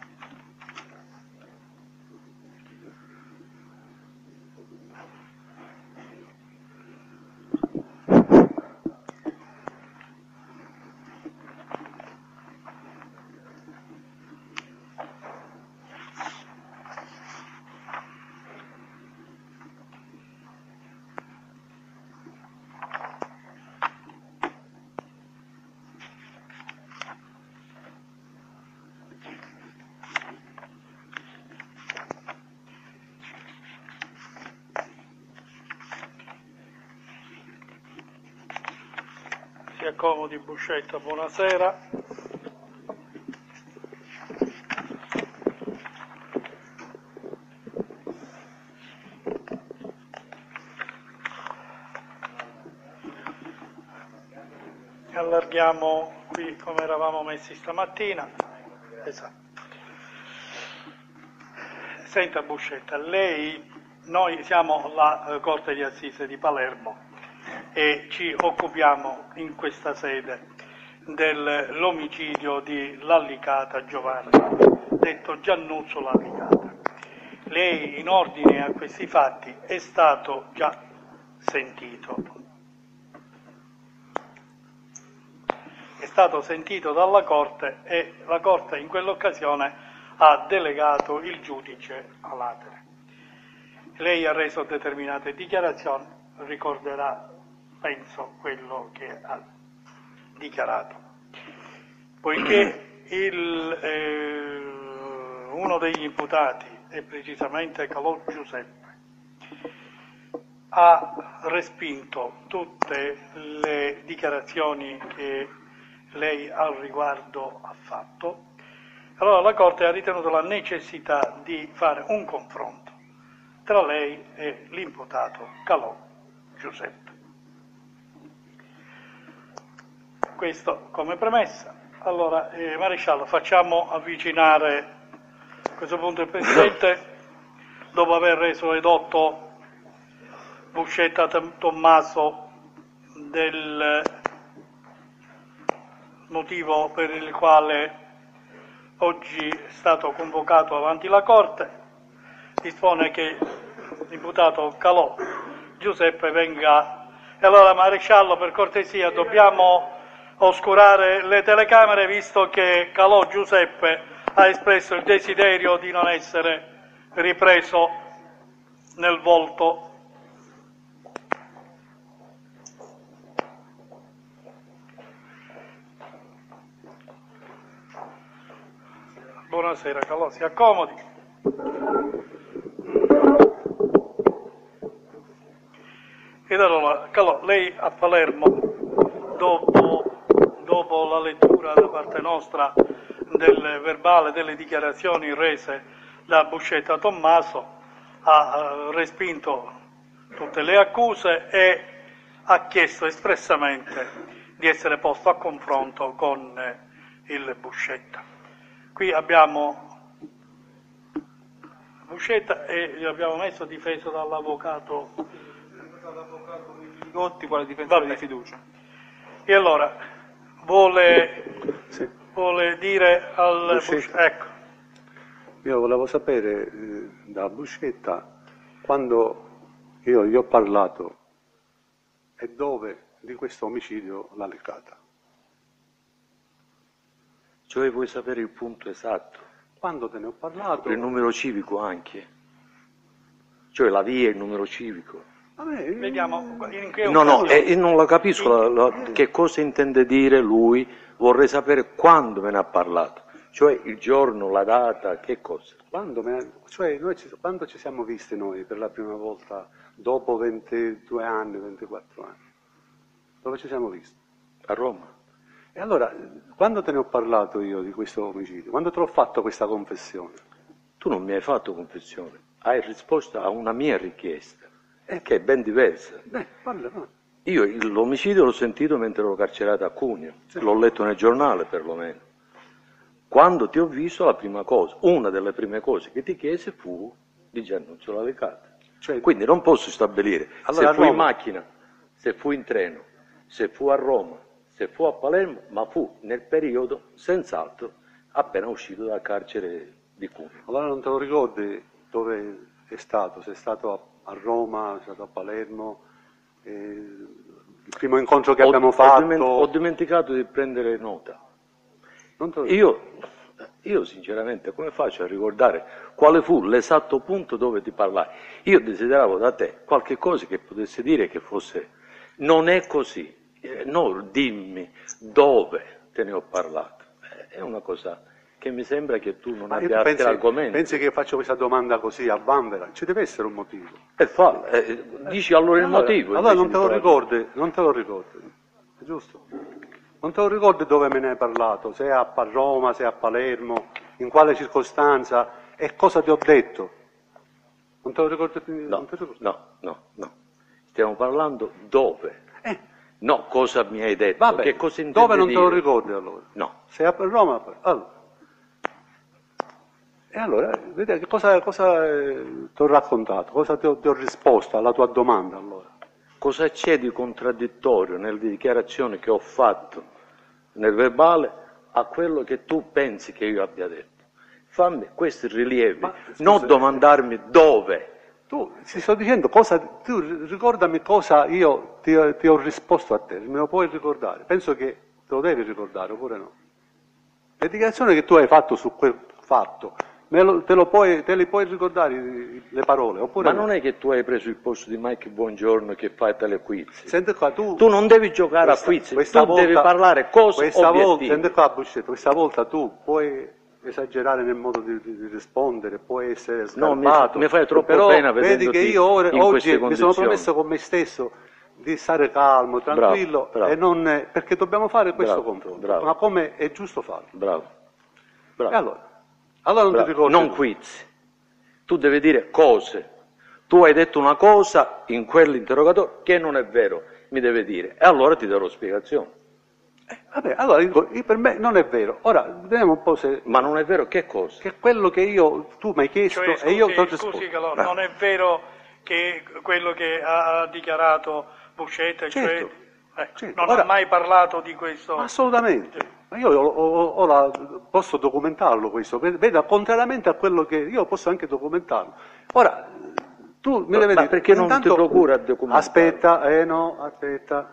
Si accomodi Buscetta, buonasera. Allarghiamo qui come eravamo messi stamattina. Esatto. Senta Buscetta, lei, noi siamo la Corte di Assise di Palermo e ci occupiamo in questa sede dell'omicidio di Lallicata Giovanni, detto Giannuzzo Lallicata. Lei in ordine a questi fatti è stato già sentito. È stato sentito dalla Corte e la Corte in quell'occasione ha delegato il giudice a latere. Lei ha reso determinate dichiarazioni, ricorderà, penso, quello che ha dichiarato. Poiché il, eh, uno degli imputati, e precisamente Calò Giuseppe, ha respinto tutte le dichiarazioni che lei al riguardo ha fatto, allora la Corte ha ritenuto la necessità di fare un confronto tra lei e l'imputato Calò Giuseppe. Questo come premessa. Allora, eh, Maresciallo, facciamo avvicinare a questo punto il Presidente, dopo aver reso edotto Buscetta Tommaso del motivo per il quale oggi è stato convocato avanti la Corte, dispone che l'imputato Calò Giuseppe venga. E allora Maresciallo, per cortesia, dobbiamo oscurare le telecamere visto che Calò Giuseppe ha espresso il desiderio di non essere ripreso nel volto. Buonasera Calò, si accomodi. Ed allora, Calò, lei a Palermo, dopo, dopo la lettura da parte nostra del verbale delle dichiarazioni rese da Buscetta Tommaso, ha respinto tutte le accuse e ha chiesto espressamente di essere posto a confronto con il Buscetta. Qui abbiamo Buscetta e gli abbiamo messo difeso dall'avvocato Gotti, quale difensore di fiducia. E allora vuole, sì. vuole dire al Buscetta, ecco. Io volevo sapere eh, da Buscetta quando io gli ho parlato e dove di questo omicidio Lallicata. Cioè vuoi sapere il punto esatto? Quando te ne ho parlato? Il numero civico anche. Cioè la via, il numero civico. Vabbè, vediamo in che no, no, eh, non lo capisco la, la, che cosa intende dire lui. Vorrei sapere quando me ne ha parlato. Cioè il giorno, la data, che cosa? Quando, me, cioè, noi ci, quando ci siamo visti noi per la prima volta dopo ventidue anni, ventiquattro anni? Dove ci siamo visti? A Roma. E allora, quando te ne ho parlato io di questo omicidio? Quando te l'ho fatto questa confessione? Tu non mi hai fatto confessione, hai risposto a una mia richiesta, eh, che è ben diversa. Beh, parla, parla. Io l'omicidio l'ho sentito mentre ero carcerato a Cuneo, sì. L'ho letto nel giornale perlomeno. Quando ti ho visto la prima cosa, una delle prime cose che ti chiese fu di Giannuzzo Lallicata. Cioè, quindi non posso stabilire allora, se fu in macchina, se fu in treno, se fu a Roma, se fu a Palermo, ma fu nel periodo, senz'altro, appena uscito dal carcere di Cuneo. Allora non te lo ricordi dove è stato? Se è stato a Roma, è stato a Palermo, eh, il primo incontro che ho, abbiamo fatto... Ho, diment- ho dimenticato di prendere nota. Non te lo io, io sinceramente come faccio a ricordare quale fu l'esatto punto dove ti parlai? Io desideravo da te qualche cosa che potesse dire che fosse... Non è così. No, dimmi dove te ne ho parlato. È una cosa che mi sembra che tu non Ma abbia altri argomenti. Pensi che faccio questa domanda così a vanvera? Ci deve essere un motivo. E fa, eh, dici allora il allora, motivo. Allora non te lo ricordi, non te lo ricordi, è giusto? Non te lo ricordi dove me ne hai parlato? Se a Roma, se a Palermo, in quale circostanza e cosa ti ho detto? Non te lo ricordi più? No, non te lo ricordi? no, no, no. Stiamo parlando dove. Eh, No, cosa mi hai detto? vabbè, Che cosa intendi dove non te lo dire? ricordi allora? No. Se a Roma, allora. E allora, vedi, che cosa, cosa eh, ti ho raccontato? Cosa ti ho, ti ho risposto alla tua domanda allora? Cosa c'è di contraddittorio nelle dichiarazioni che ho fatto nel verbale a quello che tu pensi che io abbia detto? Fammi questi rilievi, Ma, scusa, non domandarmi dove. Tu ti sto dicendo cosa, tu ricordami cosa io ti, ti ho risposto a te, me lo puoi ricordare? Penso che te lo devi ricordare oppure no? Le dichiarazioni che tu hai fatto su quel fatto, me lo, te, lo puoi, te le puoi ricordare le parole oppure Ma no? non è che tu hai preso il posto di Mike Buongiorno che fa telequiz. Senti qua, tu, Tu non devi giocare questa, a quiz, questa tu volta, devi parlare cose questa volta, obiettive. senti qua, Buscetto, questa volta tu puoi esagerare nel modo di, di- di rispondere, puoi essere No, mi- sgarbato, mi fai troppo però pena vedi vedendoti che io ora- in oggi queste mi sono condizioni. promesso con me stesso di stare calmo, tranquillo, bravo. e non, perché dobbiamo fare questo Bravo, confronto, bravo. ma come è giusto farlo. Bravo. E Bravo. allora, allora non Bravo. ti ricordi Non tu. quiz. Tu devi dire cose. Tu hai detto una cosa in quell'interrogatorio che non è vero, mi deve dire. E allora ti darò spiegazioni. Eh, vabbè, allora dico, io- per me non è vero. Ora, vediamo un po' se... Ma non è vero che cosa? che quello che io, tu mi hai chiesto Cioè, e scusi, io ti ho risposto. scusi Calò, Bravo. non è vero che quello che ha dichiarato Buscetta, Certo, cioè, eh, certo. non Ora- ha mai parlato di questo. Assolutamente, ma io ho- ho- ho la- posso documentarlo questo, veda, contrariamente a quello che io posso anche documentarlo. Ora, tu mi Ma- devi ma dire, perché non ti intanto- procura a documentarlo? Aspetta, eh no, aspetta,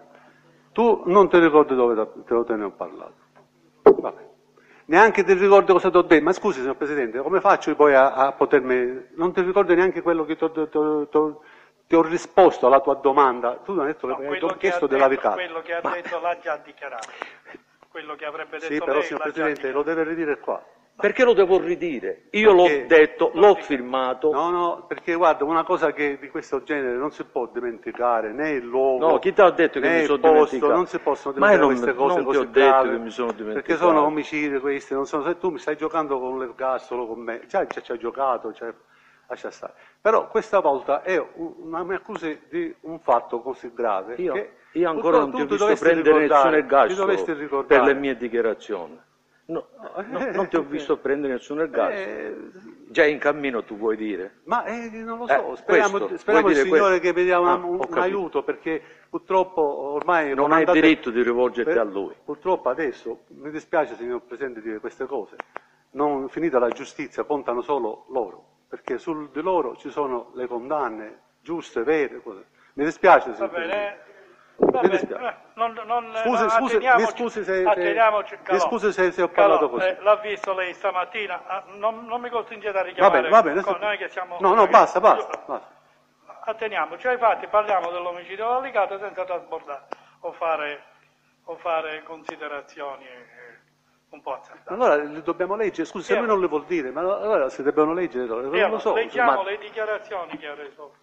tu non ti ricordi dove te- te lo te ne ho parlato, vabbè. Neanche ti ricordi cosa ti ho detto, ma scusi signor Presidente, come faccio poi a, a potermi, non ti ricordi neanche quello che ti ho, ti ho- ti ho- ti ho risposto alla tua domanda, tu mi hai detto No, che ti quello ho che ha chiesto della detto, ricata. quello che ha detto l'ha già dichiarato. Quello che avrebbe detto Sì, però lei signor l'ha già Presidente lo dichiarato. deve ridire qua. Perché lo devo ridire? Io Perché- l'ho detto, l'ho firmato. No, no, perché guarda, una cosa che di questo genere non si può dimenticare, né il luogo, No, chi ti ha detto che né mi il sono posto, dimenticato? non si possono Ma io dimenticare non, queste cose non ti così ho detto gravi, che mi sono dimenticato. perché sono omicidi questi, non sono, se tu mi stai giocando con l'ergastolo con me, già ci hai giocato, cioè, lascia stare. Però questa volta è un- una mi accusi di un fatto così grave Io, che io ancora non tu- ti ho tu visto dovresti prendere ricordare, nessun ti dovresti ergastolo ricordare. per le mie dichiarazioni. No, no, non ti ho visto prendere nessun ergastolo. Eh, Già in cammino tu vuoi dire? Ma eh, non lo Eh, so, speriamo, questo, speriamo vuoi il dire Signore questo? che vediamo Ah, un, ho un capito. aiuto, perché purtroppo ormai... Non hai comandate- diritto di rivolgerti per- a lui. Purtroppo adesso, mi dispiace signor Presidente dire queste cose, non finita la giustizia contano solo loro, perché su di loro ci sono le condanne giuste, vere, cose. Mi dispiace Va signor Presidente. bene, va Mi bene, dispiace. eh, non, non, Scusi, no, scusi, mi atteniamoci- scusi se, se- atteniamoci, mi Calò. scusi se, se ho parlato Calò, così. eh, l'ha visto lei stamattina, ah, non, non mi costringete a Va richiamare bene, va bene. con noi che siamo... No, no, basta, basta, basta. Atteniamoci ai fatti, parliamo dell'omicidio delicato senza trasbordare o fare, o fare considerazioni eh, un po' azzardate. Allora le dobbiamo leggere, scusi, se Sì, lui non le vuol dire, ma allora se devono leggere, non Sì, lo allora, so. leggiamo ma, le dichiarazioni che ha reso.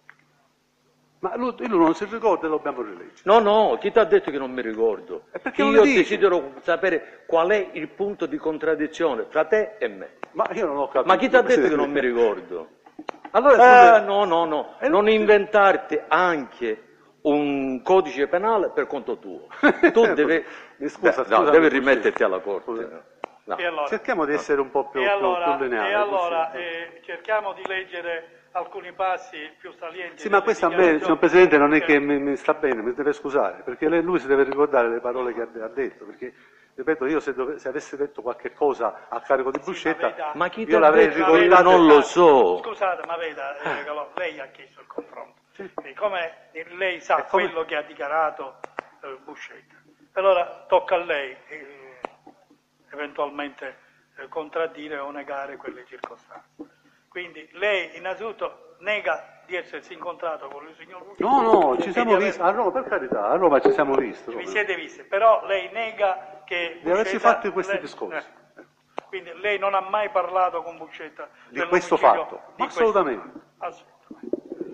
ma lui, lui non si ricorda e lo dobbiamo rileggere. No, no, chi ti ha detto che non mi ricordo? E perché non Io le dici? desidero sapere qual è il punto di contraddizione fra te e me. Ma io non ho capito. Ma chi ti ha detto che non mi ricordo? Allora, Eh, scusi, no, no, no, Eh, non no. inventarti anche un codice penale per conto tuo. Tu devi, Mi scusa, Beh, no, scusami, devi scusi. rimetterti alla corte. Scusa. No. E allora, cerchiamo di essere un po' più, e più- allora, più lineari. e allora così. eh, cerchiamo di leggere alcuni passi più salienti. Sì, ma delle questo a me, dichiarazioni. signor Presidente, non è Eh, che mi, mi sta bene, mi deve scusare, perché lei- lui si deve ricordare le parole che ha, ha detto, perché, ripeto, io se, dove- se avessi detto qualche cosa a carico di Buscetta, veda- Ma chi ti io ha l'avrei detto? ricordato... Non lo so. Scusate, ma veda, eh, Calò, lei ha chiesto il confronto. E come lei sa E come- quello che ha dichiarato eh, Buscetta, allora tocca a lei eh, eventualmente eh, contraddire o negare quelle circostanze. Quindi lei innanzitutto nega di essersi incontrato con il signor Buscetta. No, no, e ci di siamo aver- visti, a Roma, per carità, a Roma ci siamo visti. Vi siete visti, però lei nega che Di averci Buscetta- fatto questi lei- discorsi. eh, quindi lei non ha mai parlato con Buscetta Di questo dell'omicidio fatto? di Assolutamente. questo- assolutamente.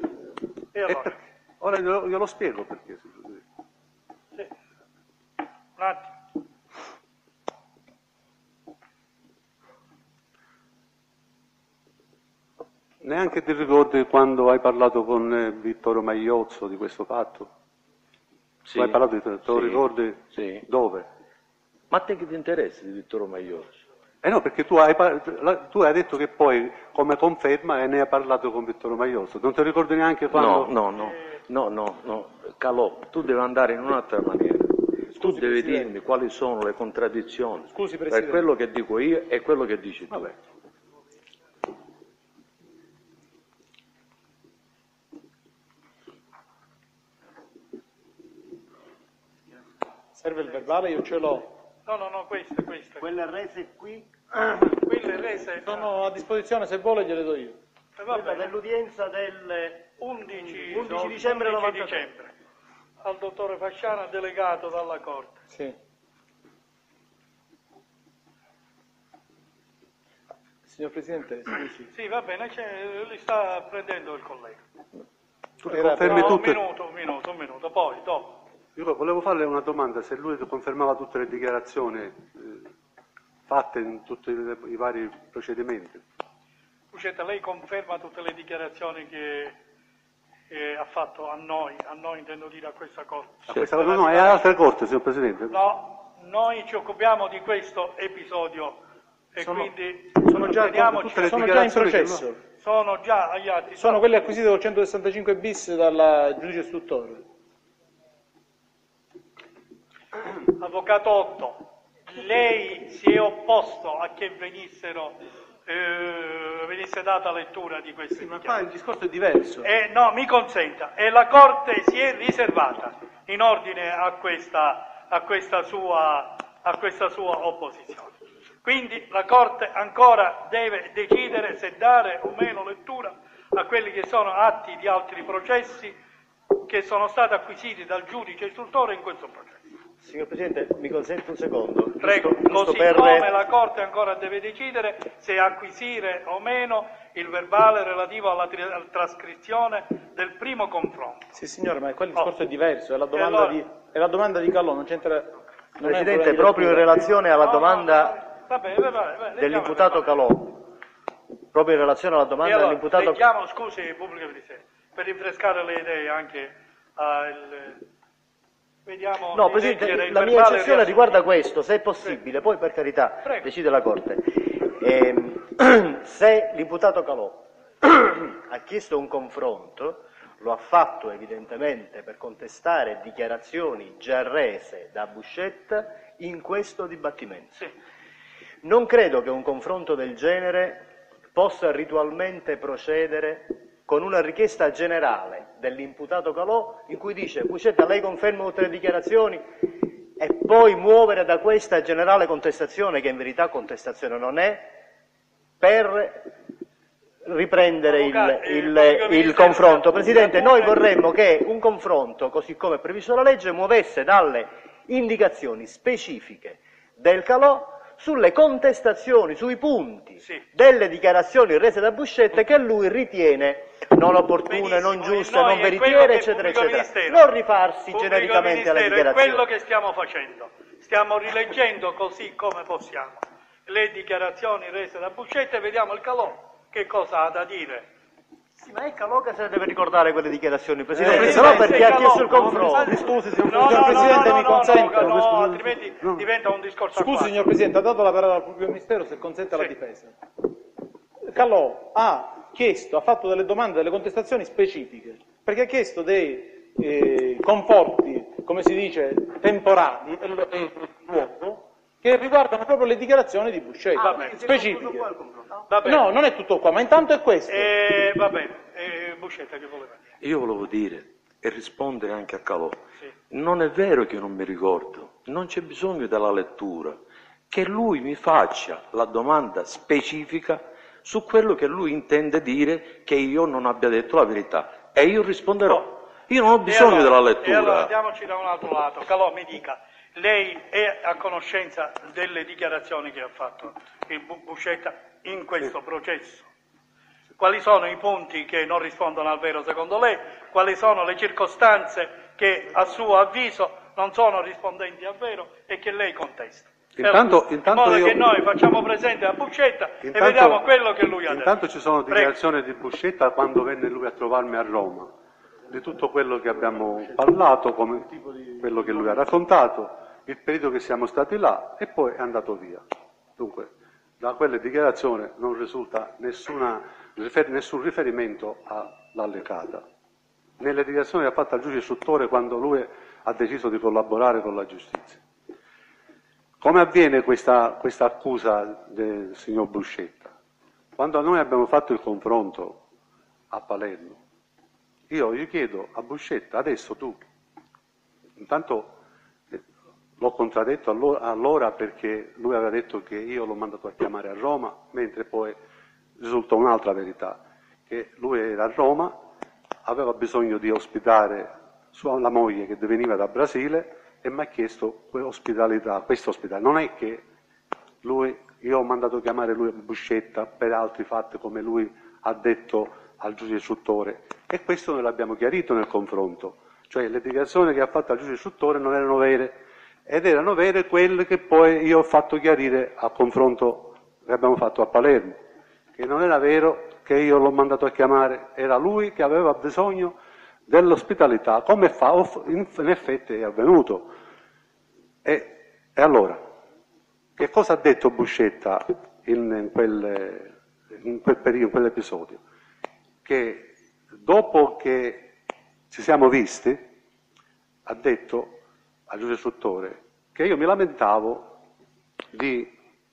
E E allora, perché? Ora glielo, glielo spiego perché. sì. Un attimo. Neanche ti ricordi quando hai parlato con eh, Vittorio Magliozzo di questo fatto? Sì, Tu hai parlato di te, te lo sì, ricordi? sì. Dove? Ma a te che ti interessa di Vittorio Magliozzo? Eh no, perché tu hai, par- la- tu hai detto che poi, come conferma, e ne hai parlato con Vittorio Magliozzo. Non ti ricordi neanche quando... No, no, no, no, no, no. Calò, tu devi andare in un'altra maniera. Tu devi Presidente. dirmi quali sono le contraddizioni Scusi, tra Presidente. quello che dico io e quello che dici tu. Vabbè. Serve il verbale, io ce l'ho. No, no, no, queste, queste. Quelle rese qui, Quelle rese Sono a disposizione, se vuole gliele do io. eh, va quella bene. dell'udienza del undici, undici dicembre undici novantatré. dicembre, al dottore Fasciana, delegato dalla Corte. Sì. Signor Presidente, scusi. Sì, va bene, c'è- li sta prendendo il collega. Tu Era- confermi No, un tutte... minuto, un minuto, un minuto, poi, dopo. Io volevo farle una domanda, se lui confermava tutte le dichiarazioni eh, fatte in tutti i, i vari procedimenti. Buscetta, lei conferma tutte le dichiarazioni che eh, ha fatto a noi, a noi intendo dire a questa Corte? A questa, no, no, è altre corte, signor Presidente. No, noi ci occupiamo di questo episodio e Sono- quindi Sono già, teniamoci- tutte le sono già in dichiarazioni che processo. sono già agli atti. Sono quelli acquisiti dal centosessantacinque bis dal giudice istruttore. Avvocato Otto, lei si è opposto a che venissero, eh, venisse data lettura di queste Ma qua dichiarazioni. il discorso è diverso. Eh, no, mi consenta, e la Corte si è riservata in ordine a questa, a questa, sua, a questa sua opposizione. Quindi la Corte ancora deve decidere se dare o meno lettura a quelli che sono atti di altri processi che sono stati acquisiti dal giudice istruttore in questo processo. Signor Presidente, mi consente un secondo. Prego, giusto, giusto così per... come la Corte ancora deve decidere se acquisire o meno il verbale relativo alla, tri- alla trascrizione del primo confronto. Sì, signore, ma qua il discorso è diverso, è la domanda, allora? di, è la domanda di Calò, non c'entra... non è un problema Presidente, di proprio in lettura. relazione alla No, domanda no, no, va bene, va bene, va bene, dell'imputato leggiamo, Calò, proprio in relazione alla E domanda allora, dell'imputato leggiamo, scusi, pubblico ministero, per rinfrescare le idee anche al... Vediamo No, di Presidente, leggere il la mia verbale eccezione riassuntivo. riguarda questo, se è possibile, poi per carità Prego. decide la Corte. Ehm, se l'imputato Calò ha chiesto un confronto, lo ha fatto evidentemente per contestare dichiarazioni già rese da Buscetta in questo dibattimento. Sì. Non credo che un confronto del genere possa ritualmente procedere con una richiesta generale dell'imputato Calò in cui dice Buscetta lei conferma tutte le dichiarazioni e poi muovere da questa generale contestazione, che in verità contestazione non è, per riprendere il, Avvocato, il il- pubblico il ministero confronto. sa- Presidente, sa noi pure- vorremmo che un confronto, così come previsto dalla legge, muovesse dalle indicazioni specifiche del Calò sulle contestazioni, sui punti Sì. delle dichiarazioni rese da Buscetta che lui ritiene non opportune, Benissimo, non giuste, e noi non è quello veritiere, che il eccetera, pubblico eccetera. ministero- Non rifarsi Pubblico genericamente alle ministero, dichiarazioni. è quello che stiamo facendo. Stiamo rileggendo così come possiamo le dichiarazioni rese da Buscetta e vediamo il Calò che cosa ha da dire. Sì, ma è Calò che se ne deve ricordare quelle dichiarazioni, Presidente, Eh, però Presidente, perché ha Calò, chiesto il no, confronto. mi scusi, signor No, no, no, Presidente, no, mi no, consenta. no, no, Questo- altrimenti diventa un discorso a Scusi, quattro. signor Presidente, ha dato la parola al pubblico ministero, se consente alla Sì. difesa. Calò ha chiesto, ha fatto delle domande, delle contestazioni specifiche, perché ha chiesto dei eh, conforti, come si dice, temporali, del del luogo, che riguardano proprio le dichiarazioni di Buscetta, Va bene. specifiche. Va bene. No, non è tutto qua, ma intanto è questo. Eh, va bene, eh, Buscetta che voleva dire? Io volevo dire e rispondere anche a Calò. Sì. Non è vero che non mi ricordo, non c'è bisogno della lettura, che lui mi faccia la domanda specifica su quello che lui intende dire che io non abbia detto la verità e io risponderò. Io non ho bisogno E allora- della E allora lettura. andiamoci da un altro lato. Calò mi dica, lei è a conoscenza delle dichiarazioni che ha fatto il Bu- Buscetta in questo processo? Quali sono i punti che non rispondono al vero secondo lei? Quali sono le circostanze che a suo avviso non sono rispondenti al vero e che lei contesta? Intanto, in intanto modo io, che noi facciamo presente a Buscetta intanto, e vediamo quello che lui ha detto. Intanto ci sono Prego. dichiarazioni di Buscetta quando venne lui a trovarmi a Roma, di tutto quello che abbiamo parlato, come quello che lui ha raccontato, il periodo che siamo stati là e poi è andato via. Dunque, da quelle dichiarazioni non risulta nessuna, nessun riferimento all'allecata. Nelle dichiarazioni che ha fatto al giudice istruttore quando lui ha deciso di collaborare con la giustizia. Come avviene questa, questa accusa del signor Buscetta? Quando noi abbiamo fatto il confronto a Palermo, io gli chiedo a Buscetta, adesso tu, intanto eh, l'ho contraddetto allora, allora perché lui aveva detto che io l'ho mandato a chiamare a Roma, mentre poi risulta un'altra verità, che lui era a Roma, aveva bisogno di ospitare sua la moglie che veniva da Brasile e mi ha chiesto ospitalità, questa ospitalità. Non è che lui, io ho mandato chiamare lui a Buscetta per altri fatti come lui ha detto al giudice istruttore e questo noi l'abbiamo chiarito nel confronto, cioè le dichiarazioni che ha fatto al giudice istruttore non erano vere ed erano vere quelle che poi io ho fatto chiarire al confronto che abbiamo fatto a Palermo, che non era vero che io l'ho mandato a chiamare, era lui che aveva bisogno dell'ospitalità, come fa, in effetti è avvenuto. E, e allora, che cosa ha detto Buscetta in, in, quel, in quel periodo, in quell'episodio? Che dopo che ci siamo visti, ha detto al giudice istruttore che io mi lamentavo di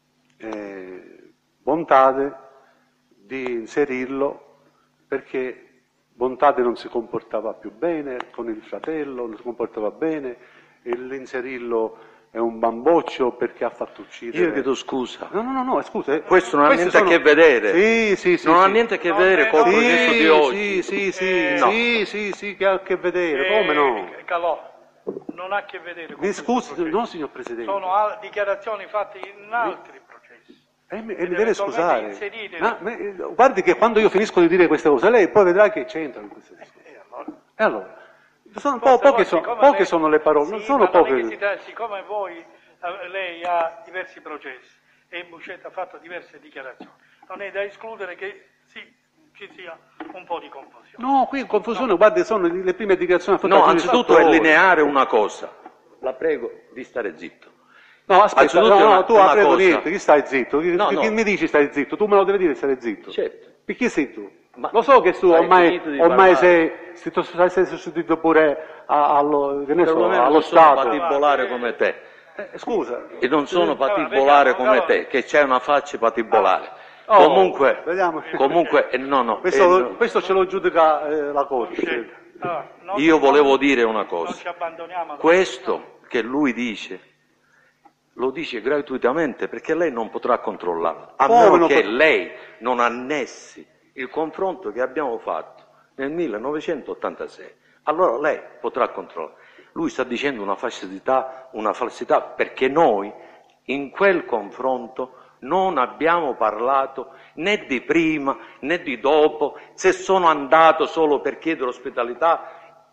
eh, Bontade di inserirlo perché Bontade non si comportava più bene con il fratello, non si comportava bene, e l'inserirlo è un bamboccio perché ha fatto uccidere. Io chiedo scusa. No, no, no, no scusa. Questo non ha niente sono... a che vedere. Sì, sì, sì. non sì. ha niente a che No, vedere eh, con il no, processo sì, di oggi. Sì, sì, sì, Eh, no. sì, sì, sì, che ha a che vedere, Eh, come no? Calò, non ha a che vedere con Mi questo scusi, processo. no signor Presidente. Sono al- dichiarazioni fatte in altri processi. E mi, e Ed mi deve eventualmente scusare. inserire- Ma, ma, eh, guardi che quando io finisco di dire queste cose, lei poi vedrà che c'entrano queste cose. E allora? E allora? Sono po- Forse poche voi, sono, siccome poche lei- sono le parole, non sì, sono ma non è che poche. si tra- siccome voi, eh, lei ha diversi processi e Buscetta ha fatto diverse dichiarazioni, non è da escludere che sì, ci sia un po' di confusione. No, qui in confusione, guardi, sono le prime dichiarazioni fatte No, al anzitutto è giudice lineare una cosa. La prego di stare zitto. No, aspetta, Anzitutto no, è no, una- tu una prego cosa. niente, chi stai zitto? Chi, No, chi no. mi dici stai zitto? Tu me lo devi dire stare zitto. Certo. Perché sei tu? Ma Lo so che tu hai ormai, finito di ormai parlare. sei, sei, sei, sei sostituito pure a- allo, che ne so, Perlomeno allo non sono Stato. patibolare come te. Eh, scusa. E non sono Allora, patibolare vediamo, come allora. te, che c'è una faccia patibolare. Oh, comunque, vediamo. comunque, eh, no, no. Questo, eh, no. questo ce lo giudica eh, la Corte. sì. Buscetta. Allora, non- Io volevo non- dire una Non cosa. ci abbandoniamo. Questo che lui dice, lo dice gratuitamente perché lei non potrà controllarlo, a Come meno non che pot- lei non annessi il confronto che abbiamo fatto nel millenovecentottantasei. Allora lei potrà controllare. Lui sta dicendo una falsità, una falsità perché noi in quel confronto non abbiamo parlato né di prima né di dopo, se sono andato solo per chiedere ospitalità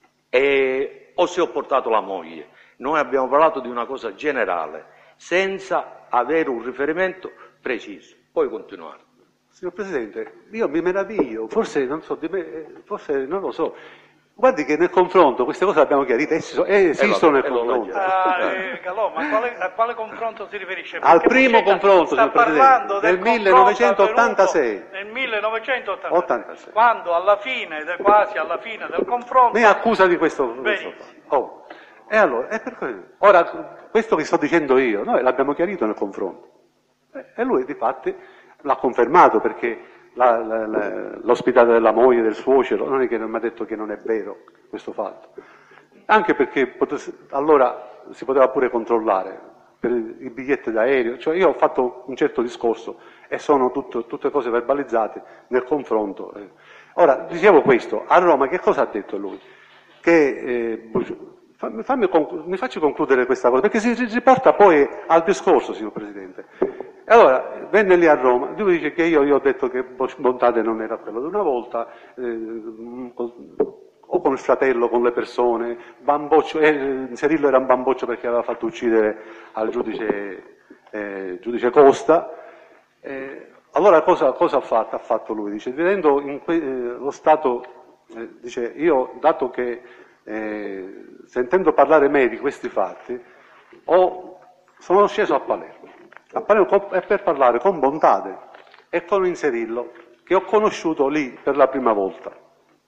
e, o se ho portato la moglie. Noi abbiamo parlato di una cosa generale, senza avere un riferimento preciso. Puoi continuare. Signor Presidente, io mi meraviglio, forse non so, di me, eh, forse non lo so. Guardi che nel confronto queste cose le abbiamo chiarite, esistono, eh, esistono Eh, nel vabbè, eh, lo confronto. Ah, eh, Calò, ma quale, a quale confronto si riferisce? Al Perché primo Buscetta confronto, sta signor Presidente, parlando del del confronto millenovecentottantasei. avvenuto Nel millenovecentottantasei, ottantasei. quando alla fine, de- quasi alla fine del confronto, Mi accusa di questo. questo Benissimo. oh. E allora, è per quello. Ora, questo che sto dicendo io, noi l'abbiamo chiarito nel confronto. Eh, E lui, di fatti, l'ha confermato perché la- la- la- l'ospitata della moglie, del suocero, non è che non mi ha detto che non è vero questo fatto. Anche perché potesse- allora si poteva pure controllare per i biglietti d'aereo, cioè io ho fatto un certo discorso e sono tutto- tutte cose verbalizzate nel confronto. eh. Ora, dicevo questo, a Roma che cosa ha detto lui? Che, eh, Bu- fammi, fammi conclu- mi facci concludere questa cosa, perché si si riporta poi al discorso, signor Presidente. E allora, venne lì a Roma, lui dice che io, io ho detto che Bontade non era quello di una volta, eh, con, o con il fratello, con le persone, Bamboccio, eh, Cirillo era un bamboccio perché aveva fatto uccidere al giudice, eh, giudice Costa. Eh, allora cosa, cosa ha fatto? Ha fatto lui? Dice, vedendo in que, eh, lo Stato, eh, dice, io dato che eh, sentendo parlare me di questi fatti, ho, sono sceso a Palermo, a Palermo e per parlare con Bontade e con Inserillo, che ho conosciuto lì per la prima volta.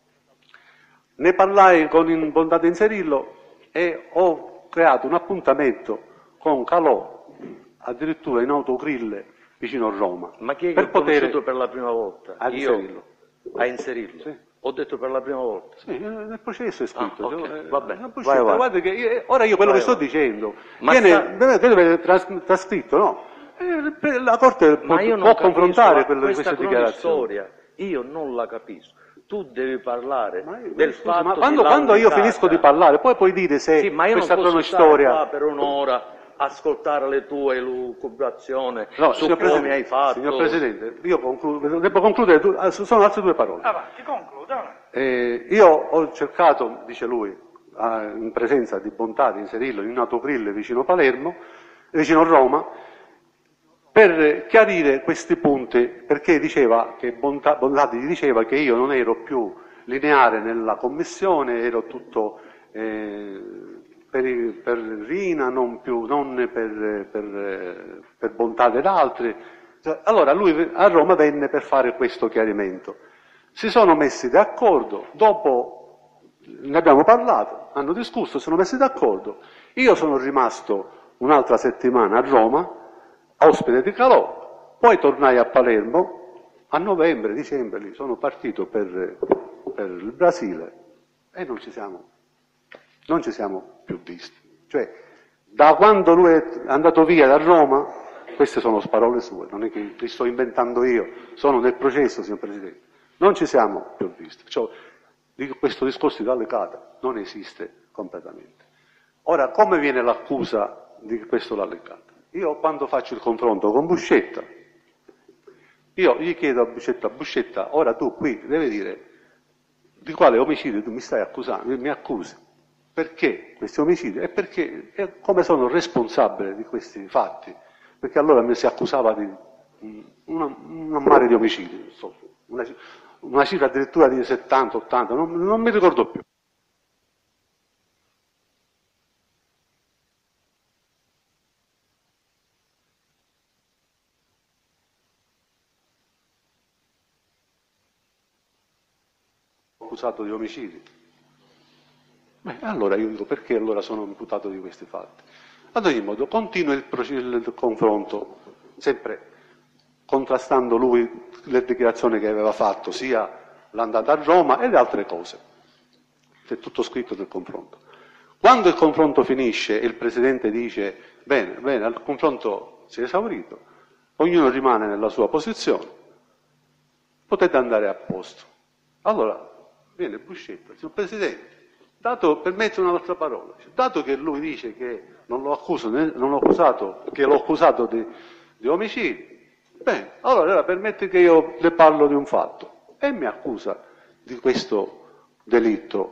Ne parlai con Bontade Inserillo e ho creato un appuntamento con Calò, addirittura in autogrill vicino a Roma. Ma chi è che per ho poter... conosciuto per la prima volta? A Io Inserillo. a Inserirlo. Sì. Ho detto per la prima volta. Sì, nel processo è scritto. Ah, okay. Eh, Va bene. nel Vai, processo, vai. guarda che io- ora io quello Vai, che sto vai. dicendo Ma viene, sta- deve, deve essere tras- trascritto, no? Eh, La Corte può, Ma io non può capisco confrontare la- quelle, questa queste dichiarazioni. cronistoria. Io non la capisco. Tu devi parlare Ma io- del scusa, fatto ma di quando, quando io Laudicata. finisco di parlare, poi puoi dire se Sì, ma io questa non posso stare cronistoria... qua per un'ora ascoltare le tue elucubrazioni No, su signor come Presidente, hai fatto. signor Presidente, io concludo, devo concludere, tu- ah, sono altre due parole. Avanti, concluda. Eh, io ho cercato, dice lui, ah, in presenza di Bontà di inserirlo in un autogrill vicino Palermo, vicino Roma, per chiarire questi punti, perché diceva che Bontà, Bontà gli diceva che io non ero più lineare nella commissione, ero tutto eh, per, per Rina, non, più, non per, per, per Bontà ed altri. Allora lui a Roma venne per fare questo chiarimento. Si sono messi d'accordo, dopo ne abbiamo parlato, hanno discusso, si sono messi d'accordo. Io sono rimasto un'altra settimana a Roma, ospite di Calò, poi tornai a Palermo, a novembre, dicembre, lì, sono partito per, per il Brasile e non ci siamo, non ci siamo più visti. Cioè, da quando lui è andato via da Roma, queste sono parole sue, non è che li sto inventando io, sono nel processo, signor Presidente. Non ci siamo più visti. Cioè, questo discorso di Lallecata non esiste completamente. Ora, come viene l'accusa di questo Lallecata? Io quando faccio il confronto con Buscetta, io gli chiedo a Buscetta, Buscetta, ora tu qui devi dire di quale omicidio tu mi stai accusando, mi accusi. Perché questi omicidi? E perché, e come sono responsabile di questi fatti? Perché allora mi si accusava di una, una mare di omicidi, insomma, una, una cifra addirittura di settanta, ottanta, non, non mi ricordo più. Accusato di omicidi. Beh, allora io dico perché allora sono imputato di questi fatti. Ad ogni modo, continua il, il confronto, sempre contrastando lui le dichiarazioni che aveva fatto, sia l'andata a Roma e le altre cose. C'è tutto scritto nel confronto. Quando il confronto finisce e il Presidente dice bene, bene, il confronto si è esaurito, ognuno rimane nella sua posizione, potete andare a posto. Allora viene Buscetta, signor Presidente, dato, permette un'altra parola, dato che lui dice che non l'ho accusato, non l'ho accusato, che l'ho accusato di, di omicidi, bene, allora permette che io le parlo di un fatto e mi accusa di questo delitto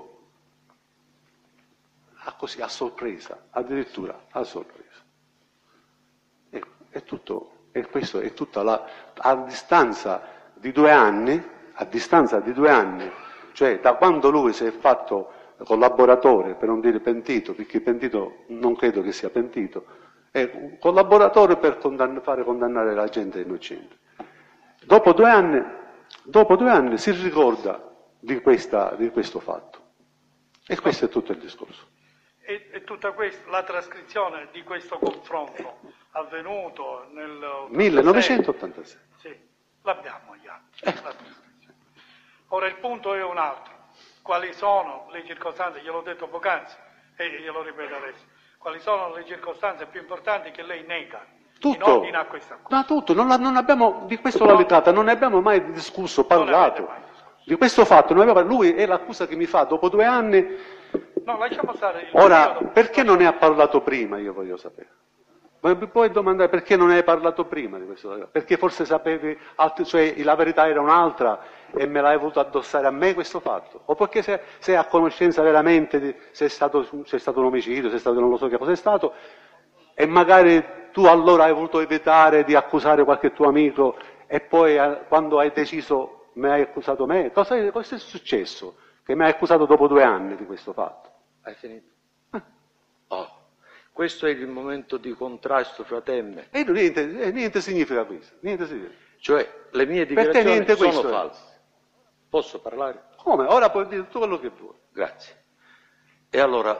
a, così, a sorpresa, addirittura a sorpresa. E, è tutto, e questo è tutta la, a distanza di due anni, a distanza di due anni, cioè da quando lui si è fatto collaboratore, per non dire pentito, perché pentito non credo che sia pentito, è un collaboratore per condann- fare condannare la gente innocente. Dopo due anni, dopo due anni si ricorda di, questa, di questo fatto. E questo è tutto il discorso. E, e tutta questa, la trascrizione di questo confronto avvenuto nel millenovecentottantasei. Sì, l'abbiamo gli atti. Eh. La trascrizione. Ora il punto è un altro. Quali sono le circostanze, gliel'ho detto poc'anzi e glielo ripeto adesso, quali sono le circostanze più importanti che lei nega in Tutto, ordine a questa accusa? ma tutto, non, la- non abbiamo, di questo Lallecata non ne abbiamo mai discusso, parlato. mai discusso. Di questo fatto, non abbiamo, lui è l'accusa che mi fa dopo due anni. No, lasciamo stare il Ora, periodo. perché non ne ha parlato prima, io voglio sapere. Ma mi puoi domandare perché non hai parlato prima di questo? Perché forse sapevi, altri, cioè la verità era un'altra e me l'hai voluto addossare a me questo fatto? O perché sei, sei a conoscenza veramente di se è stato, se è stato un omicidio, se è stato non lo so che cosa è stato, e magari tu allora hai voluto evitare di accusare qualche tuo amico e poi eh, quando hai deciso mi hai accusato me? Cosa, cosa è successo? Che mi hai accusato dopo due anni di questo fatto? Hai finito? Oh. Questo è il momento di contrasto fra te e me. E niente, eh, niente significa questo, niente significa. Cioè, le mie Per te dichiarazioni niente sono questo è. false. Posso parlare? Come? Ora puoi dire tutto quello che vuoi. Grazie. E allora,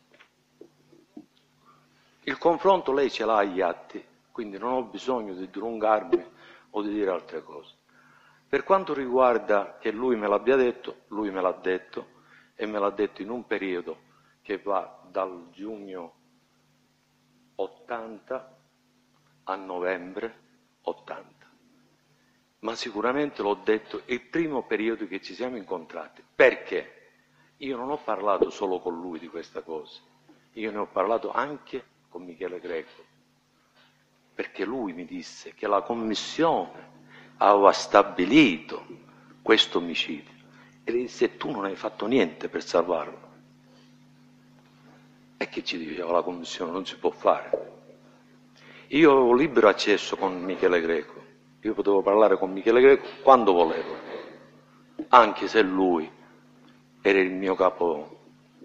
il confronto lei ce l'ha agli atti, quindi non ho bisogno di dilungarmi o di dire altre cose. Per quanto riguarda che lui me l'abbia detto, lui me l'ha detto e me l'ha detto in un periodo che va dal giugno ottanta a novembre ottanta, ma sicuramente l'ho detto il primo periodo che ci siamo incontrati, perché io non ho parlato solo con lui di questa cosa, io ne ho parlato anche con Michele Greco, perché lui mi disse che la commissione aveva stabilito questo omicidio e le disse tu non hai fatto niente per salvarlo. E che ci diceva la commissione? Non si può fare. Io avevo libero accesso con Michele Greco, io potevo parlare con Michele Greco quando volevo, anche se lui era il mio capo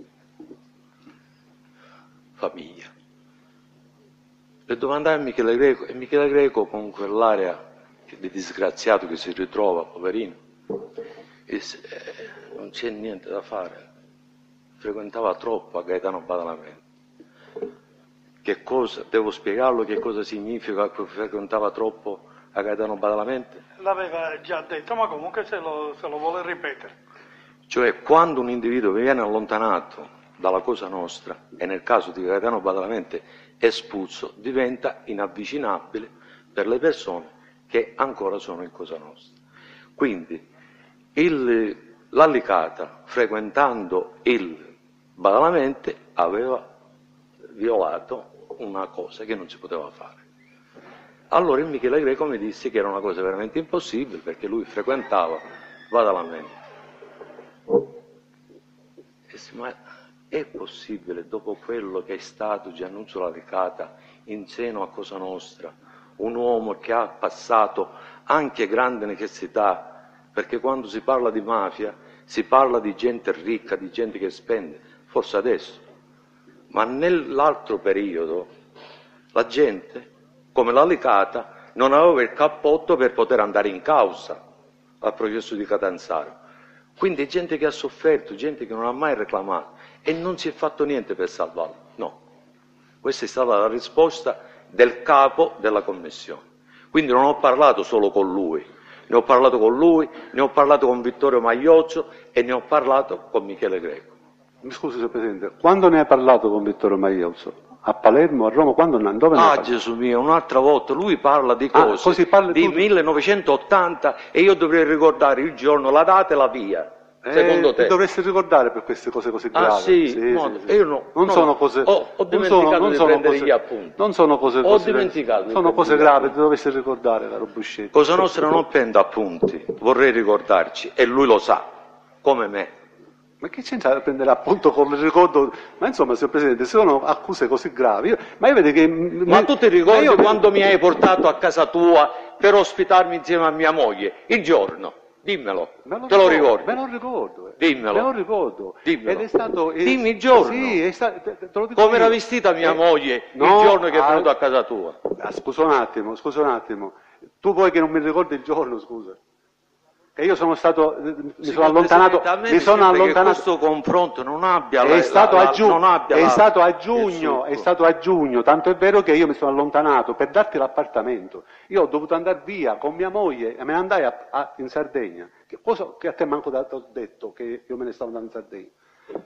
famiglia. Le domandai a Michele Greco e Michele Greco con quell'area di disgraziato che si ritrova, poverino, disse eh, non c'è niente da fare. Frequentava troppo a Gaetano Badalamenti. Che cosa, devo spiegarlo che cosa significa che frequentava troppo a Gaetano Badalamenti? L'aveva già detto, ma comunque se lo, se lo vuole ripetere. Cioè, quando un individuo viene allontanato dalla Cosa Nostra, e nel caso di Gaetano Badalamenti espulso, diventa inavvicinabile per le persone che ancora sono in Cosa Nostra. Quindi, il, l'Allicata, frequentando il Badalamenti, aveva violato una cosa che non si poteva fare. Allora il Michele Greco mi disse che era una cosa veramente impossibile perché lui frequentava Badalamenti. E disse, ma è possibile dopo quello che è stato Giannuzzo L'Allicata in seno a Cosa Nostra, un uomo che ha passato anche grande necessità, perché quando si parla di mafia si parla di gente ricca, di gente che spende, forse adesso, ma nell'altro periodo la gente, come l'Allicata, non aveva il cappotto per poter andare in causa al processo di Catanzaro. Quindi gente che ha sofferto, gente che non ha mai reclamato e non si è fatto niente per salvarlo. No, questa è stata la risposta del capo della commissione. Quindi non ho parlato solo con lui, ne ho parlato con lui, ne ho parlato con Vittorio Maglioccio e ne ho parlato con Michele Greco. Mi scusi, signor Presidente, quando ne hai parlato con Vittorio Maglioccio? A Palermo, a Roma, quando, dove ne hai Ah, parlato? Gesù mio, un'altra volta, lui parla di Ah, cose così parli di tu? millenovecentottanta e io dovrei ricordare il giorno, la data e la via. Secondo Eh, te? ti dovresti ricordare per queste cose così gravi. Ah sì, no, sì. io no, non no, sono cose... ho- ho non dimenticato sono, non di sono prendere cose, gli appunti. Non sono cose Ho così... dimenticato di Sono cose prendere gli gravi, appunti. ti dovresti ricordare, caro Buscetti. Cosa Nostra non prende appunti, vorrei ricordarci, e lui lo sa, come me. Ma che c'entra a prendere appunto con il ricordo? Ma insomma, signor Presidente, se sono accuse così gravi... Io... Ma io vedo che... Ma tu ti ricordi io... quando mi hai portato a casa tua per ospitarmi insieme a mia moglie? Il giorno, dimmelo, Me lo te lo ricordo, ricordi? Me lo ricordo. eh. Dimmelo. Me lo ricordo. Dimmelo. Ed è stato... eh, Dimmi il giorno. Sì, è stato... te- te lo dico Come era io. vestita mia Eh, moglie no, il giorno che è ah, venuto a casa tua? ah, scusa un attimo, scusa un attimo. Tu vuoi che non mi ricordi il giorno, scusa? Che io sono stato... eh, mi Signor sono allontanato... Presidente, a me Mi sono sembra che allontanato... questo confronto non abbia la, È stato, la- a, la- giu- non abbia è la- stato a il giugno, succo. è stato a giugno, tanto è vero che io mi sono allontanato per darti l'appartamento. Io ho dovuto andare via con mia moglie e me ne andai a- a- in Sardegna. Che cosa che a te manco da- t'ho detto che io me ne stavo andando in Sardegna.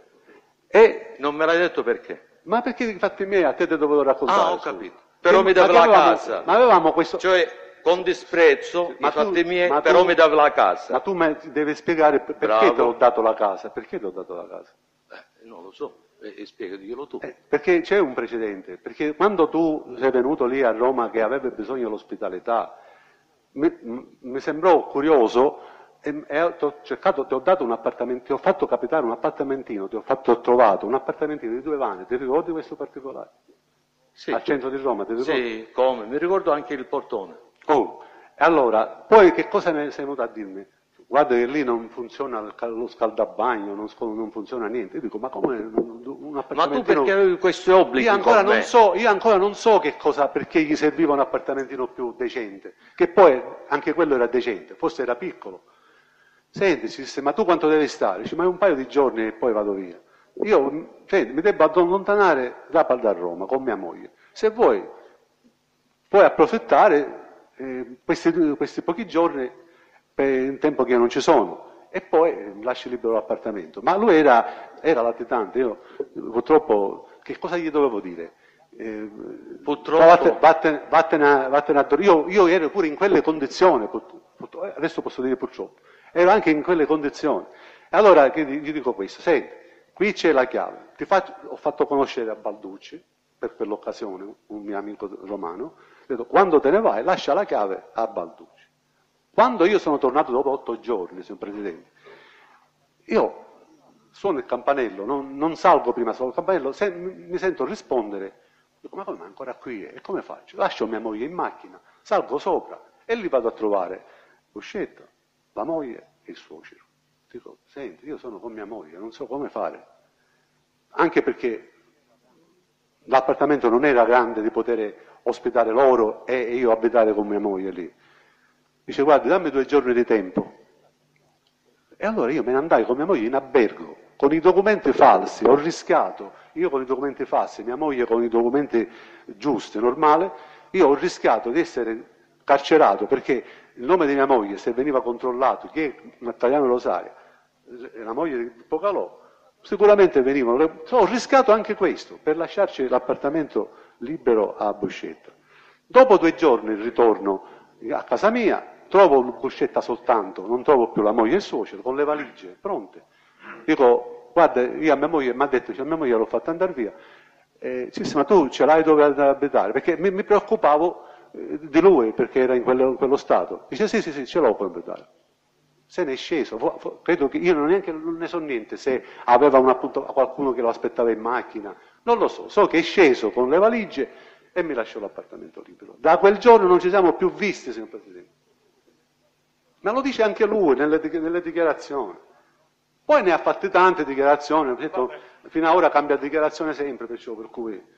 E, Non me l'hai detto perché? ma perché i fatti miei a te te dovevo raccontare? Ah, ho scusa? capito. Però Che- mi davi ma la che avevamo- casa. Ma avevamo questo... Cioè, con disprezzo, Ma i tu- fatti miei, ma tu- però mi davi la casa. Ma tu mi devi spiegare per- perché Bravo. te l'ho dato la casa. Perché ti ho dato la casa? Eh, non lo so. E, e spiegadiglielo tu. Eh, perché c'è un precedente, perché quando tu sei venuto lì a Roma che aveva bisogno dell'ospitalità, mi, mi sembrò curioso e, e ti ho cercato, ti ho dato un appartamento, ti ho fatto capitare un appartamentino, ti ho fatto ho trovato un appartamentino di due vani, ti ricordi questo particolare? Sì, Al centro di Roma, ti ricordi? sì, come? Mi ricordo anche il portone. Oh, e allora, poi che cosa ne sei venuto a dirmi? Guarda che lì non funziona il cal- lo scaldabagno, non, sc- non funziona niente. Io dico, ma come un un Ma tu appartamentino... perché avevi questi obblighi Io ancora, con me? non so, io ancora non so che cosa, perché gli serviva un appartamentino più decente, che poi anche quello era decente, forse era piccolo. Senti, si disse, ma tu quanto devi stare? Dice, ma un paio di giorni e poi vado via. Io, senti, mi devo allontanare da, da Roma con mia moglie. Se vuoi, puoi approfittare eh, questi, questi pochi giorni per il tempo che io non ci sono e poi eh, lasci libero l'appartamento. Ma lui era, era latitante, io purtroppo che cosa gli dovevo dire? Eh, Purtroppo- vattene, vattene, vattene, vattene a dormire. Io, io ero pure in quelle condizioni, pur- pur- adesso posso dire purtroppo, ero anche in quelle condizioni. E allora che gli dico questo, senti, qui c'è la chiave, ti faccio, ho fatto conoscere a Balducci, per quell'occasione, un mio amico romano, ho detto, quando te ne vai lascia la chiave a Balducci. Quando io sono tornato dopo otto giorni, signor Presidente, io suono il campanello, non, non salgo prima, suono il campanello, se, mi sento rispondere, dico, ma come, ma ancora qui? E come faccio? Lascio mia moglie in macchina, salgo sopra e lì vado a trovare Buscetta, la moglie e il suocero. Dico, senti, io sono con mia moglie, non so come fare. Anche perché l'appartamento non era grande di poter ospitare loro e io abitare con mia moglie lì. Dice, guardi, dammi due giorni di tempo. E allora io me ne andai con mia moglie in albergo, con i documenti falsi, ho rischiato, io con i documenti falsi, mia moglie con i documenti giusti, normale, io ho rischiato di essere carcerato perché il nome di mia moglie, se veniva controllato, chi è Nattaliano Rosaria, la moglie di Pippo Calò, sicuramente venivano, ho rischiato anche questo per lasciarci l'appartamento libero a Buscetta. Dopo due giorni ritorno a casa mia, trovo Buscetta soltanto, non trovo più la moglie e il suocero, con le valigie pronte. Dico, guarda, io a mia moglie, mi ha detto, cioè, a mia moglie l'ho fatta andare via, eh, sì, sì, ma tu ce l'hai dove abitare? Perché mi, mi preoccupavo eh, di lui, perché era in quello, in quello stato. Dice, sì, sì, sì, ce l'ho come abitare. Se ne è sceso, fu- fu- credo che io non, neanche, non ne so niente se aveva un, appunto, qualcuno che lo aspettava in macchina, non lo so, so che è sceso con le valigie e mi lasciò l'appartamento libero. Da quel giorno non ci siamo più visti, signor Presidente. Ma lo dice anche lui nelle, nelle dichiarazioni. Poi ne ha fatte tante dichiarazioni, ho detto, fino ad ora cambia dichiarazione sempre, perciò, per cui...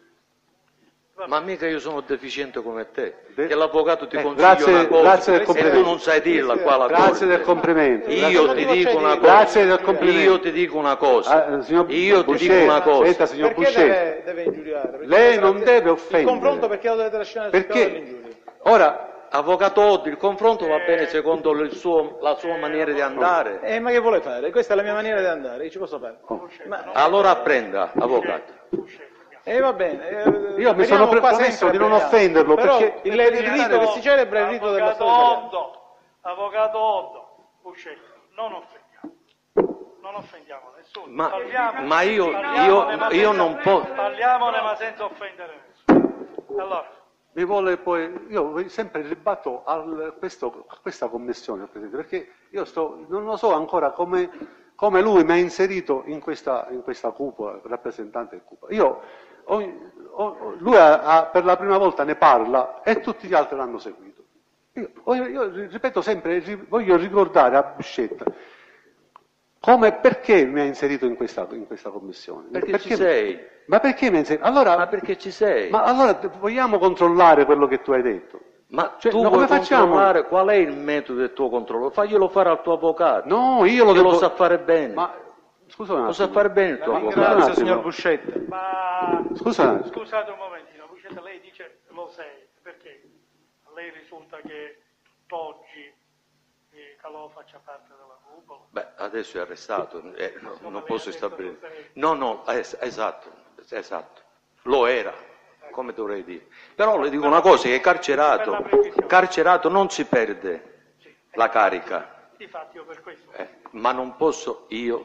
Ma mica io sono deficiente come te, De- che l'avvocato ti Eh, consiglia grazie- una cosa grazie del e tu complimento. non sai dirla qua alla Grazie corte. del complimento. Io ti dico una cosa. Grazie del complimento. Io ti dico una cosa. Ah, signor Io ti dico Buscetta, una cosa. senta, signor Perché Buscetta, deve, deve ingiuriare? Perché lei sarà- non deve offendere. Il confronto perché lo dovete lasciare nel sistema Perché dell'ingiuria? ora Avvocato Oddi, il confronto va bene secondo il suo- la sua maniera di andare. Eh, ma che vuole fare? Questa è la mia maniera di andare, io ci posso fare. Oh. Ma, Allora apprenda, avvocato. eh, va bene. eh, Io mi veniamo sono qua promesso sempre di non a peleare. offenderlo, Però perché- il, il rito che si celebra è il rito della Avvocato storia italiana. Oddo, avvocato Oddo, Buscetta, non offendiamo, non offendiamo nessuno. Ma, Parliamo- ma io, parliamone, io, ma io senza- non posso. Parliamone ma senza offendere nessuno. Allora, mi vuole poi, io sempre ribatto al- questo- a questa commissione, Presidente, perché io sto, non lo so ancora come, come lui mi ha inserito in questa, in questa cupola, rappresentante del cupola. Io, ho- ho- lui ha- ha- per la prima volta ne parla e tutti gli altri l'hanno seguito. Io, io ripeto sempre, ri- voglio ricordare a Buscetta, come, perché mi ha inserito in questa, in questa commissione? Perché ci sei. Ma perché mi ha inserito? Allora, Ma perché ci sei? ma allora vogliamo controllare quello che tu hai detto? Ma Cioè, tu ma vuoi come facciamo? controllare qual è il metodo del tuo controllo? Faglielo fare al tuo avvocato. No, io lo Che devo... lo sa fare bene. Ma scusa un Lo attimo. sa fare bene il tuo Ma avvocato. un Grazie, attimo. signor Buscetta. ma Scusa un attimo. scusate un momentino, Buscetta, lei dice lo sei, perché a lei risulta che tutt'oggi eh, Calò faccia parte della cupola? Beh, adesso è arrestato, eh, no, Come non lei posso ha detto, stabilire. lo sei. No, no, es- esatto, esatto. Lo era, come dovrei dire. Però le dico una cosa, che carcerato, carcerato non si perde la carica. Difatti io per questo. Eh, ma non posso io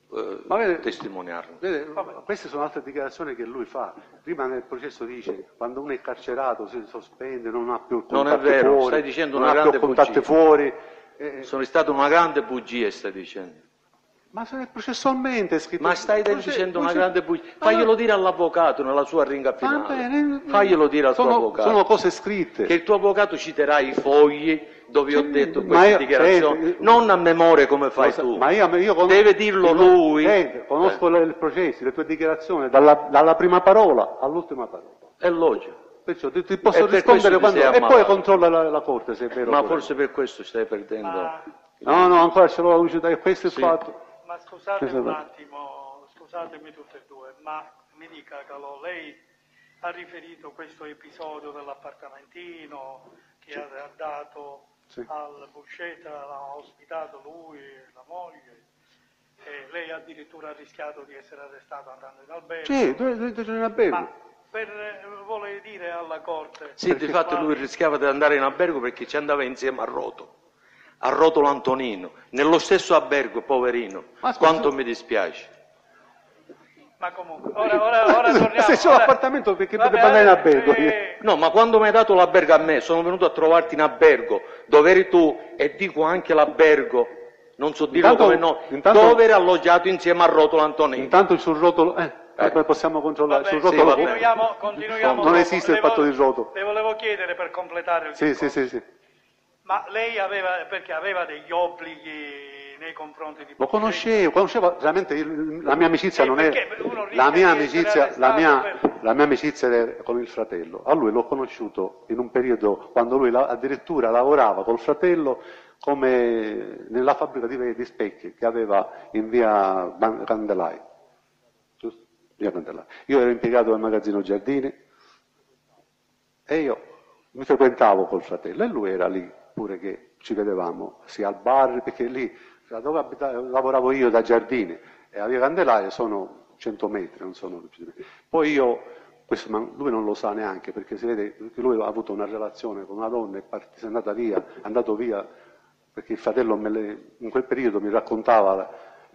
eh, Ma vede- testimoniarlo. Vede, queste sono altre dichiarazioni che lui fa. Prima nel processo dice quando uno è carcerato si sospende, non ha più Non è contatti vero, fuori, stai dicendo non una ha più grande contatti bugia. fuori. eh, Sono stata una grande bugia, stai dicendo. Ma se processualmente è scritto. Ma stai Proce- dicendo una proce- grande bugia. Ma Faglielo no- dire all'avvocato nella sua ringa Va finale. bene, Faglielo dire al sono, tuo avvocato. sono cose scritte. Che il tuo avvocato citerà i fogli dove ho Sì, detto ma queste io- dichiarazioni, senti, non a memoria come fai Cosa- tu. Ma io, io conosco, Deve dirlo io- lui. senti, conosco le- il processo, le tue dichiarazioni, dalla, dalla prima parola all'ultima parola. È logico. Perciò ti, ti posso E per rispondere questo ti quando. sei E poi ammalato. controlla la, la corte se è vero. Ma oppure forse per questo stai perdendo. Ma, no. No, no, ancora ce l'ho la luce, dai, questo è Sì. fatto. ma scusate Questo è un fatto. attimo, scusatemi tutte e due, ma mi dica Calò, lei ha riferito questo episodio dell'appartamentino che ha, ha dato Sì. al Buscetta, l'ha ospitato lui, la moglie, e lei addirittura ha rischiato di essere arrestato andando in albergo. Sì, due, due, due giorni in albergo. Ma per, eh, vuole dire alla Corte... Sì, di fatto lui rischiava di andare in albergo perché ci andava insieme a Roto, a Rotolo Antonino, nello stesso albergo, poverino. Ma scusa, Quanto mi dispiace. Ma comunque, ora, ora, ora torniamo... Se c'è ora- l'appartamento perché Vabbè, potete andare in albergo. eh, No, ma quando mi hai dato l'albergo a me, sono venuto a trovarti in albergo, dove eri tu, e dico anche l'albergo, non so dirlo Intanto- come no, intanto- dove eri alloggiato insieme a Rotolo Antonino. Intanto sul rotolo, eh, poi possiamo controllare. Vabbè, sul rotolo. va bene. continuiamo, continuiamo Non dopo. esiste il Le fatto volevo- di roto. Le volevo chiedere per completare il Sì, discorso. sì, sì, sì. Ma lei aveva, perché aveva degli obblighi nei confronti di Lo conoscevo, conoscevo veramente il- la mia amicizia Eh, non è perché uno rischia la mia di essere amicizia, la mia, arrestato per- la mia amicizia era con il fratello. A lui l'ho conosciuto in un periodo quando lui la- addirittura lavorava col fratello come nella fabbrica di, di specchi che aveva in via Ban- Candelai. Giusto? Via Candelai. Io ero impiegato nel magazzino Giardini e io mi frequentavo col fratello e lui era lì pure che ci vedevamo sia al bar, perché lì da dove abitavo, lavoravo io da Giardini e a via Candelaria sono cento metri, non sono più di me. Poi io, questo, ma lui non lo sa neanche perché si vede che lui ha avuto una relazione con una donna e part- si è andata via, è andato via perché il fratello me le- in quel periodo mi raccontava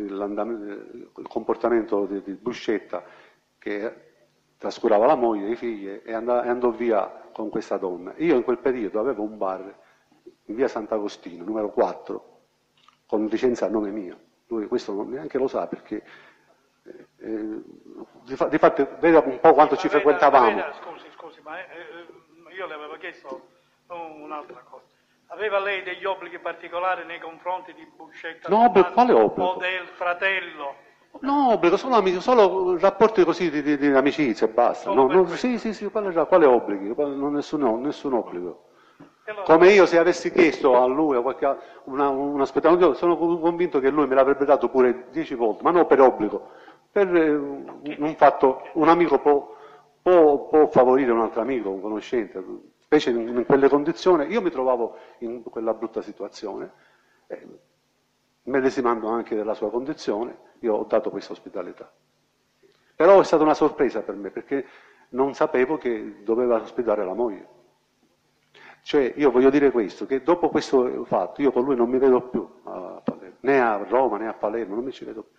il comportamento di, di Buscetta che trascurava la moglie, i figli e andò, e andò via con questa donna. Io in quel periodo avevo un bar in via Sant'Agostino, numero quattro, con licenza a nome mio. Lui questo non neanche lo sa perché eh, eh, di, fa, di fatto vede un po' quanto Ma ci veda- frequentavamo. veda, scusi, scusi, ma eh, eh, io le avevo chiesto un'altra cosa. Aveva lei degli obblighi particolari nei confronti di Buscetta? No, obbligo, quale obbligo? O del fratello? No, obbligo, solo, amici, solo rapporti così di, di, di amicizia e basta. Solo No, per no, questo. sì, sì, sì, quale, quale obblighi? Quale- non, nessun, no, nessun obbligo. E allora- Come io se avessi chiesto a lui a qualche, una, una spettacolo, sono convinto che lui me l'avrebbe dato pure dieci volte, ma non per obbligo, per eh, un, un fatto, un amico può, può, può favorire un altro amico, un conoscente, specie in, in quelle condizioni, io mi trovavo in quella brutta situazione, eh, medesimando anche della sua condizione, io ho dato questa ospitalità. Però è stata una sorpresa per me, perché non sapevo che doveva ospitare la moglie. Cioè, io voglio dire questo, che dopo questo fatto io con lui non mi vedo più a Palermo, né a Roma né a Palermo, non mi ci vedo più.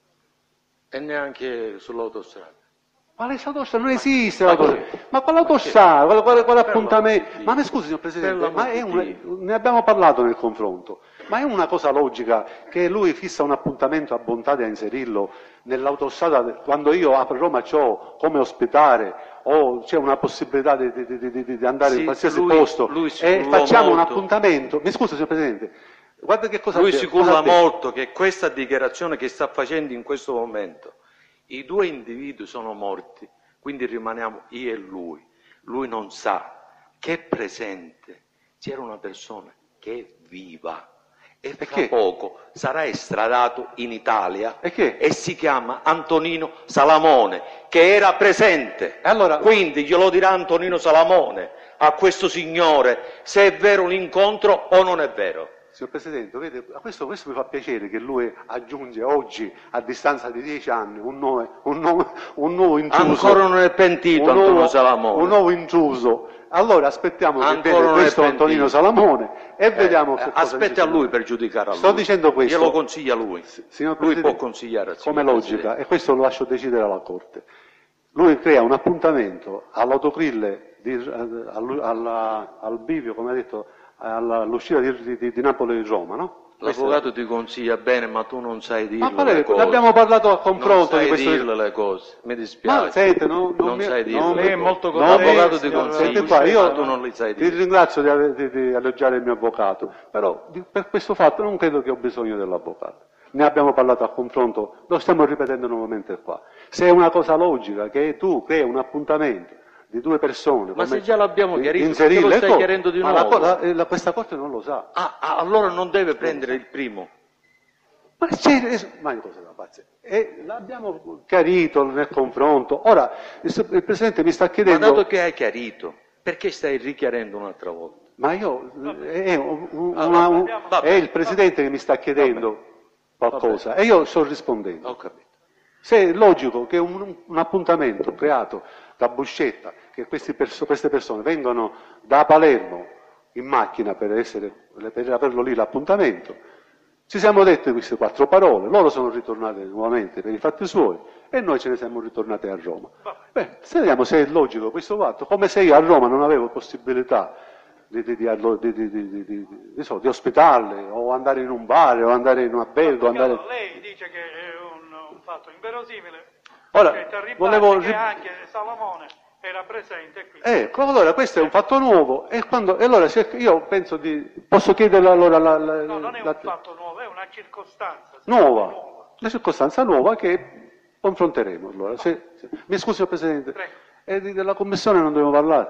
E neanche sull'autostrada. Ma l'autostrada non esiste, Ma l'autostrada. perché? Ma quale autostrada? Quale, quale, quale Per appuntamento? l'amor di Ma mi Dio. scusi, signor Per Presidente, l'amor ma è di una, Dio. ne abbiamo parlato nel confronto, ma è una cosa logica che lui fissa un appuntamento a bontà da inserirlo nell'autostrada quando io a Roma c'ho come ospitare o c'è una possibilità di, di- di- di- di andare Sì, in qualsiasi lui- posto lui si e cullò facciamo un molto. appuntamento. Mi scusi, signor Presidente, guarda che cosa Lui ha de- si cosa culla ha detto. molto che questa dichiarazione che sta facendo in questo momento, i due individui sono morti, quindi rimaniamo io e lui. Lui non sa che è presente, c'era una persona che è viva e fra che? poco sarà estradato in Italia E che? e si chiama Antonino Salamone, che era presente. E allora- Quindi glielo dirà Antonino Salamone a questo signore se è vero l'incontro o non è vero. signor Presidente, vede, questo, questo mi fa piacere che lui aggiunge oggi, a distanza di dieci anni, un nuovo, un nuovo, un nuovo intruso. Ancora non è pentito un Antonio nuovo, Salamone. Un nuovo intruso. Allora aspettiamo che Ancora vede non è questo pentito. Antonino Salamone e vediamo Eh, che cosa aspetti dice a lui lui. per giudicare a lui. Sto dicendo questo. Glielo consiglia lui. Signor Lui può Presidente, consigliare al come signor logica, Presidente. e questo lo lascio decidere alla Corte. Lui crea un appuntamento all'autogrill di, al, alla- al bivio, come ha detto, alla- all'uscita di, di, di Napoli e Roma, no? L'avvocato ti consiglia bene, ma tu non sai dirle Ma qual è- le cose. l'abbiamo parlato a Non confronto sai di questo. dirle le cose, mi dispiace. Ma senti, no, non, non mi- sai dirle non le mi- Lei è cose. molto non corretto, mi- L'avvocato ti signor consiglia, Senti qua, io ma tu non li sai ti dire. ringrazio di, ave- di, di elogiare il mio avvocato, però di- per questo fatto non credo che ho bisogno dell'avvocato. Ne abbiamo parlato a confronto, lo stiamo ripetendo nuovamente qua. Se è una cosa logica che tu crei un appuntamento di due persone, Ma come- se già l'abbiamo chiarito, inserire perché lo le stai co- chiarendo di ma la nuovo? co- la- la- questa Corte non lo sa. Ah, ah, allora non deve prendere il primo. Ma, c'è, ma è una cosa da pazzi. E l'abbiamo chiarito nel confronto. Ora, il, il Presidente mi sta Ma chiedendo... dato che hai chiarito, perché stai richiarendo un'altra volta? Ma io, è, un- un- Ah, una- vabbè, un- vabbè, è il Presidente che mi sta chiedendo qualcosa e io sto rispondendo. Ho capito. Se è logico che un, un appuntamento creato da Buscetta, che questi perso- queste persone vengono da Palermo in macchina per, essere, per averlo lì l'appuntamento, ci siamo detti queste quattro parole, loro sono ritornati nuovamente per i fatti suoi e noi ce ne siamo ritornati a Roma. Beh, se vediamo se è logico questo fatto, come se io a Roma non avevo possibilità di, di, di, allo- di, di, di, di, di, di, so, di ospitarle o andare in un bar o andare in un albergo. Andare... Allora, lei dice che è un, un fatto inverosimile, Ora, che ti volevo ribadisce ri- che anche Salamone era presente qui. Ecco, allora questo è un fatto nuovo e, quando, e allora se- io penso di... Posso chiedere allora la... la- No, non è la- un fatto nuovo, è una circostanza. nuova, una circostanza nuova che confronteremo. Allora. Se- se- mi scusi, signor Presidente, Prego. e di- della Commissione non dobbiamo parlare.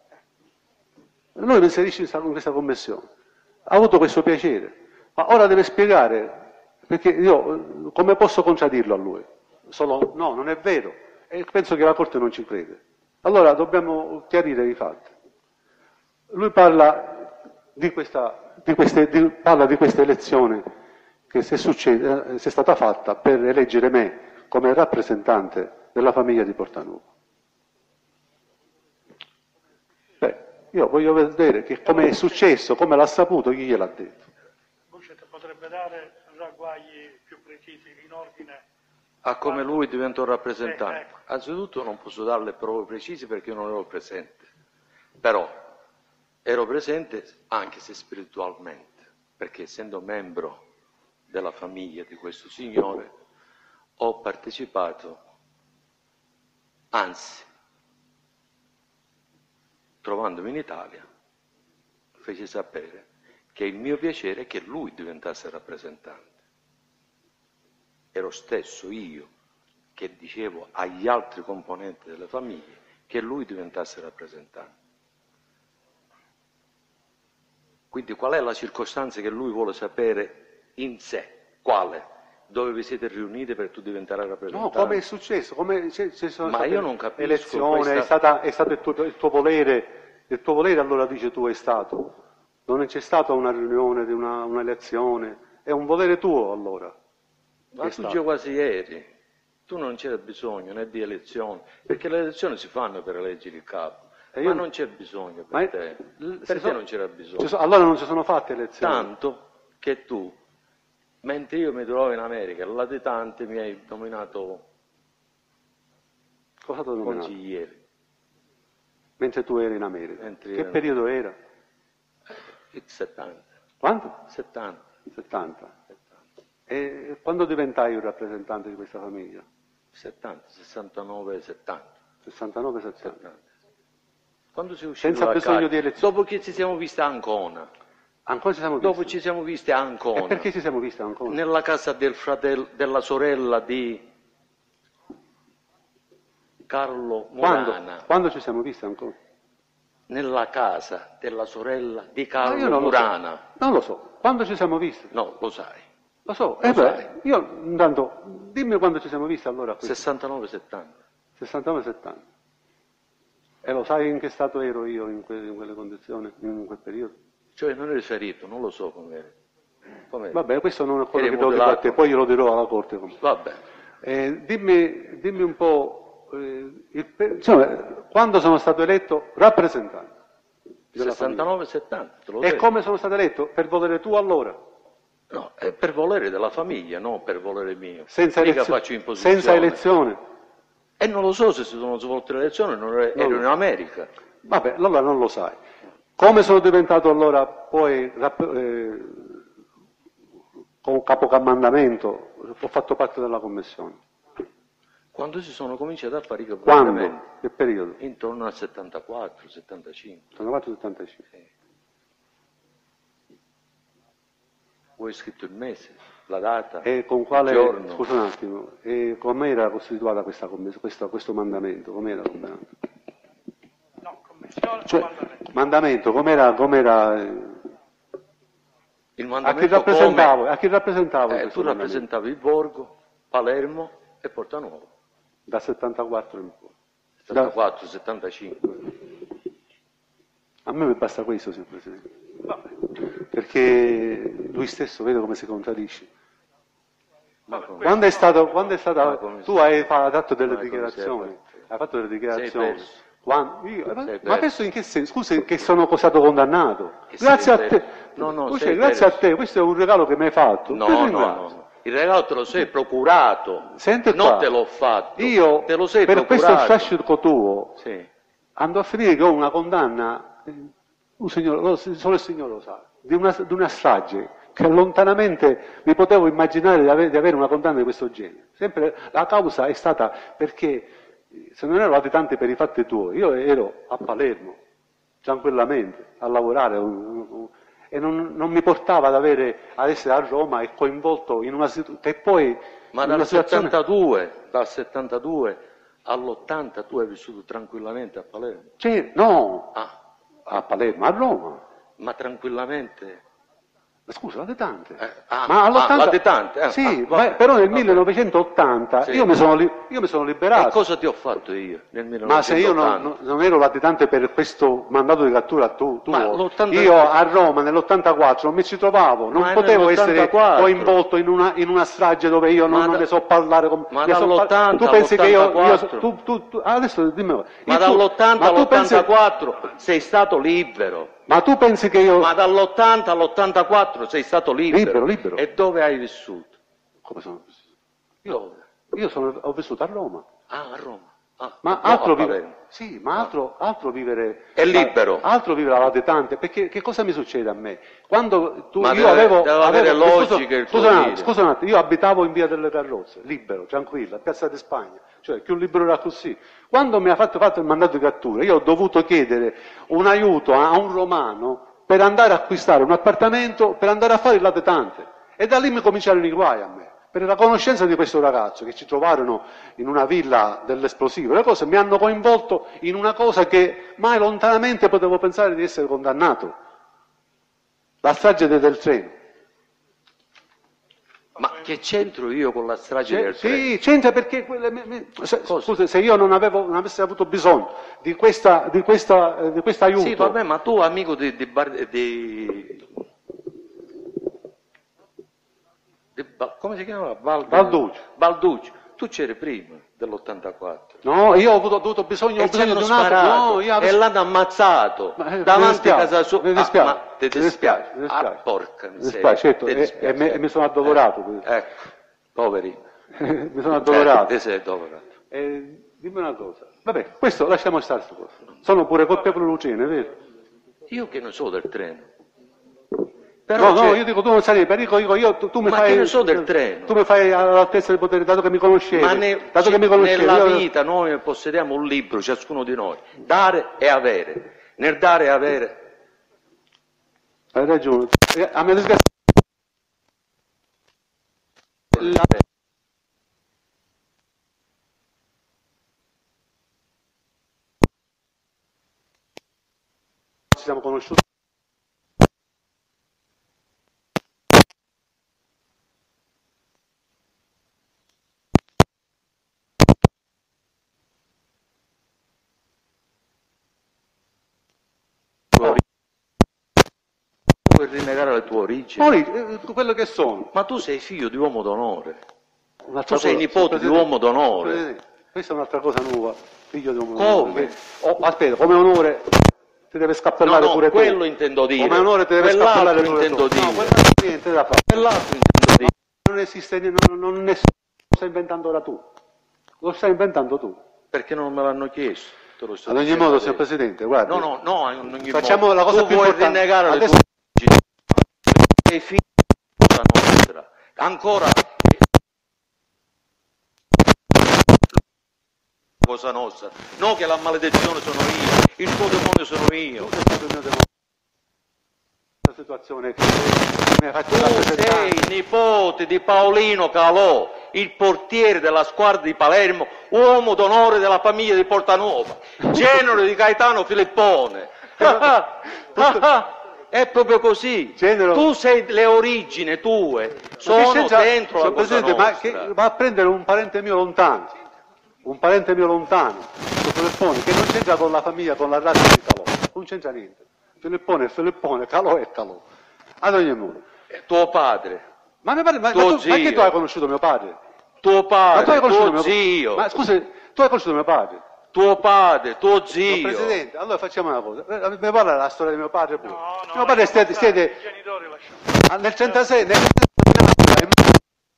Lui mi inserisce in sta- in questa Commissione, ha avuto questo piacere, ma ora deve spiegare, perché io eh, come posso contraddirlo a lui? Solo, no, non è vero, e penso che la Corte non ci crede. Allora dobbiamo chiarire i fatti. Lui parla di questa, di queste, di- parla di questa elezione che si è, succe- eh, si è stata fatta per eleggere me come rappresentante della famiglia di Portanuovo. Beh, io voglio vedere che come è successo, come l'ha saputo, chi gliel'ha detto. Buscetta potrebbe dare ragguagli più precisi in ordine. A come lui diventa un rappresentante. Eh, ecco. Anzitutto non posso darle prove precise perché io non ero presente, però ero presente anche se spiritualmente, perché essendo membro della famiglia di questo signore ho partecipato, anzi, trovandomi in Italia, fece sapere che il mio piacere è che lui diventasse rappresentante. Ero stesso io che dicevo agli altri componenti delle famiglie che lui diventasse rappresentante. Quindi qual è la circostanza che lui vuole sapere in sé? Quale? Dove vi siete riuniti per tu diventare No, rappresentante? come è successo? Come ci ci sono Ma state io non capisco elezioni, questa- è, stata, è stato il tuo, il tuo volere, il tuo volere allora dice tu è stato. Non c'è stata una riunione di una, un'elezione, è un volere tuo allora. Ma È tu stato. già quasi ieri, tu non c'era bisogno né di elezioni, perché le elezioni si fanno per eleggere il capo, E ma io- non c'è bisogno per Ma è- te. l- Per si te sono- non c'era bisogno. ci sono- allora non si sono fatte elezioni. Tanto che tu, mentre io mi trovavo in America, il latitante mi hai nominato Cosa ti ho nominato? consigliere. Mentre tu eri in America. Mentre Che ero- periodo era? Il settanta. Quanto? settanta. settanta. E quando diventai un rappresentante di questa famiglia? settanta, sessantanove, settanta. sessantanove settanta. settanta. Quando si è uscito Senza da bisogno casa, di elezioni. dopo che ci siamo visti a Ancona, Ancora ci siamo visti? dopo ci siamo visti a Ancona, E perché ci siamo visti ancora? nella casa del fratello, della sorella di Carlo Quando? Murana, Quando ci siamo visti ancora? nella casa della sorella di Ma Carlo io non lo so. Murana. Non lo so. Quando ci siamo visti? No, lo sai. Lo so. Lo Eh sai. beh, io intanto, dimmi quando ci siamo visti allora. qui. sessantanove settanta. sessantanove settanta. E lo sai in che stato ero io in, que- in quelle condizioni, in quel periodo? Cioè non eri ferito, non lo so come eri. Come... Vabbè, questo non è quello Eri che te lo dico a te, mutilato. poi glielo dirò alla Corte. Va bene. Eh, dimmi, dimmi un po', eh, il pe- insomma, quando sono stato eletto rappresentante della sessantanove settanta, te lo famiglia. E dico. come sono stato eletto? Per volere tu allora? No, è per volere della famiglia, non per volere mio. Senza, Mica elezio- faccio imposizione. senza elezione? E non lo so se si sono svolte le elezioni, non ero, ero lo in so. America. Vabbè, allora non lo sai. Come sono diventato allora poi rapp- eh, con capocomandamento? Ho fatto parte della commissione. Quando si sono cominciati a fare i Quando? comandamenti? Che periodo? Intorno al settantaquattro, settantacinque. settantaquattro settantacinque. Voi hai scritto il mese, la data, E con quale, il giorno. scusa un attimo, e com'era costituita questa commissione, questo, questo mandamento? Com'era com'era? No, commissione, Cioè, comandamento. mandamento, com'era, com'era eh, Il a chi mandamento rappresentavo? come? A chi rappresentavo Eh, questo tu mandamento? rappresentavi il Borgo, Palermo e Portanuovo. Da settantaquattro in poi. Da- settantaquattro, settantacinque. a me mi basta questo, signor Presidente. Vabbè. Perché lui stesso vede come si contraddice. Vabbè, Quando è stato, quando è Ma stata, come tu si- hai fa- fatto delle ma come dichiarazioni, si è hai fatto delle dichiarazioni. perso. Quando- io- ma, Sei ma perso. questo in che senso? Scusa, che sono stato condannato. Che Grazie a sei te. perso. No, no, Luce, sei grazie perso. a te, questo è un regalo che mi hai fatto. No, Ti no, ringrazio. no, no. Il regalo te lo sei procurato. Senti non qua. te l'ho fatto. Io, te lo sei per questo procurato. fascicolo tuo, Sì. andò a finire che ho una condanna, eh, un signore, lo- solo il Signore lo sa, di una, di una strage che lontanamente mi potevo immaginare di avere, di avere una condanna di questo genere. Sempre la causa è stata perché eh, se non ero latitante per i fatti tuoi, io ero a Palermo, tranquillamente, a lavorare, un- un- e non, non mi portava ad, avere, ad essere a Roma e coinvolto in una situazione che poi... Ma in una dal situazione- settantadue, dal settantadue all'ottanta tu hai vissuto tranquillamente a Palermo. Cioè, no, Ah, a Palermo, a Roma. ma tranquillamente. Ma scusa, latitante. Eh, ah, ma all'ottanta... ah, latitante, eh, sì, ah, ma- vabbè, però nel vabbè. millenovecentottanta Sì. io, mi sono li- io mi sono E liberato. cosa ti ho fatto io nel Ma se io non, millenovecentottanta? non- non ero latitante per questo mandato di cattura tu, tuo, Ma l'ottanta- io a Roma nell'ottantaquattro non mi ci trovavo, non Ma è potevo essere nell'ottantaquattro. coinvolto in una, in una strage dove io non, Ma non da- ne so parlare. Com- ma ne so dall'ottanta tu pensi che io, io all'ottantaquattro? tu, tu, tu- adesso dimmi, Ma io tu- dall'ottanta ma tu pensi- all'ottantaquattro sei stato libero. Ma tu pensi che io... Ma dall'ottanta all'ottantaquattro sei stato libero. Libero, libero. E dove hai vissuto? Come sono? Dove? Io sono, ho vissuto a Roma. Ah, a Roma. Ah, Ma no, altro a vivere, Palermo. sì, ma altro, altro vivere È libero. altro vivere alla latitante, perché che cosa mi succede a me? Quando tu, Ma io deve- avevo, deve avere avevo- logica il tuo scusa, un attimo, dire. scusa un attimo, io abitavo in via delle Carrozze, libero, tranquillo, a Piazza di Spagna, cioè più libero era così. Quando mi ha fatto, fatto il mandato di cattura, io ho dovuto chiedere un aiuto a, a un romano per andare a acquistare un appartamento, per andare a fare il latitante. E da lì mi cominciarono i guai a me. Per la conoscenza di questo ragazzo che ci trovarono in una villa dell'esplosivo, le cose mi hanno coinvolto in una cosa che mai lontanamente potevo pensare di essere condannato. La strage de- del treno. Ma che c'entro io con la strage C'è- del treno? sì, c'entra perché quelle- mi- mi- se, Cosa? scusa, se io non, avevo, non avessi avuto bisogno di questa, di questa, eh, di questo aiuto, Sì, vabbè, ma tu amico di, di, Bar- di- di Ba- come si chiama? Val- Balducci. Balducci. Tu c'eri prima dell'ottantaquattro. no, io ho avuto, ho avuto bisogno, ho E ci bisogno hanno di un altro, sparato no, io e avevo- l'hanno ammazzato Ma, eh, mi davanti a dispiace, casa sua. mi dispiace, Ah, ma ti mi dispiace, mi dispiace? dispiace. Ah, porca Mi miseria. dispiace, certo, ti e- dispiace. e me- e mi sono addolorato. Eh, ecco, poveri. mi sono addolorato. Eh, ti sei addolorato. Eh, dimmi una cosa, vabbè, questo lasciamo stare sto cosa. Sono pure colpevole Lucene, vero? Io che ne so del treno. Però No, no, c'è- io dico tu non sai, per dico, dico io, tu, tu mi Ma fai... che ne so del treno? Tu mi fai all'altezza del potere, dato che mi conoscevi. Ma ne- dato che mi conoscevi, nella io- vita noi possediamo un libro, ciascuno di noi, dare e avere. Nel dare e avere, Hai ragione. Eh, a mia disgrazia... La- Ci siamo conosciuti. vuoi rinnegare le tue origini? Poi, eh, quello che sono. Ma tu sei figlio di uomo d'onore. Un'altra Tu sei cosa, nipote di Presidente, uomo d'onore. Presidente, questa è un'altra cosa nuova, figlio di uomo Come? d'onore. Oh, aspetta, come onore ti deve scappellare No, no, pure tu. quello intendo dire. Come onore ti deve Quell'altro scappellare pure intendo tu. dire. No, quell'altro niente da fare. Quell'altro intendo dire. Non esiste, non, non nessuno, lo stai inventando ora tu. Lo stai inventando tu. Perché non me l'hanno chiesto? Te lo sto Ad ogni dicendo modo, adesso. signor Presidente, guarda. No, no, no, in ogni Facciamo modo. la cosa tu più vuoi importante. rinnegare Adesso- le tue origini. Sei figlio di Cosa Nostra. Ancora Cosa Nostra. No che la maledizione sono io, il tuo demonio sono io. Tu sei stato il mio demonio. Questa situazione che mi hai fatto Tu rappresentare. sei nipote di Paolino Calò, il portiere della squadra di Palermo, uomo d'onore della famiglia di Portanuova, genero di Gaetano Filippone. È proprio così. Genero- Tu sei le origini tue, Ma che sono c'entra- dentro la signor Cosa Presidente, ma Nostra. che va a prendere un parente mio lontano, un parente mio lontano, Filippone, che non c'entra con la famiglia, con la razza di Calò, non c'entra niente. Filippone è Filippone, Calò è Calò. Ad ogni modo. Tuo padre, Ma, mi pare, ma, Tuo ma tu, ma che zio. tu hai conosciuto mio padre? tuo Ma tu hai padre, conosciuto tuo mio zio, Ma scusi, tu hai conosciuto mio padre? tuo padre, tuo Signor zio. Presidente, allora facciamo una cosa. Eh, Mi parla la storia di mio padre pure. No, no, mio padre lasciamo siete, stare, siete i genitori lasciamo. ah, nel trentasei, nel trentasei,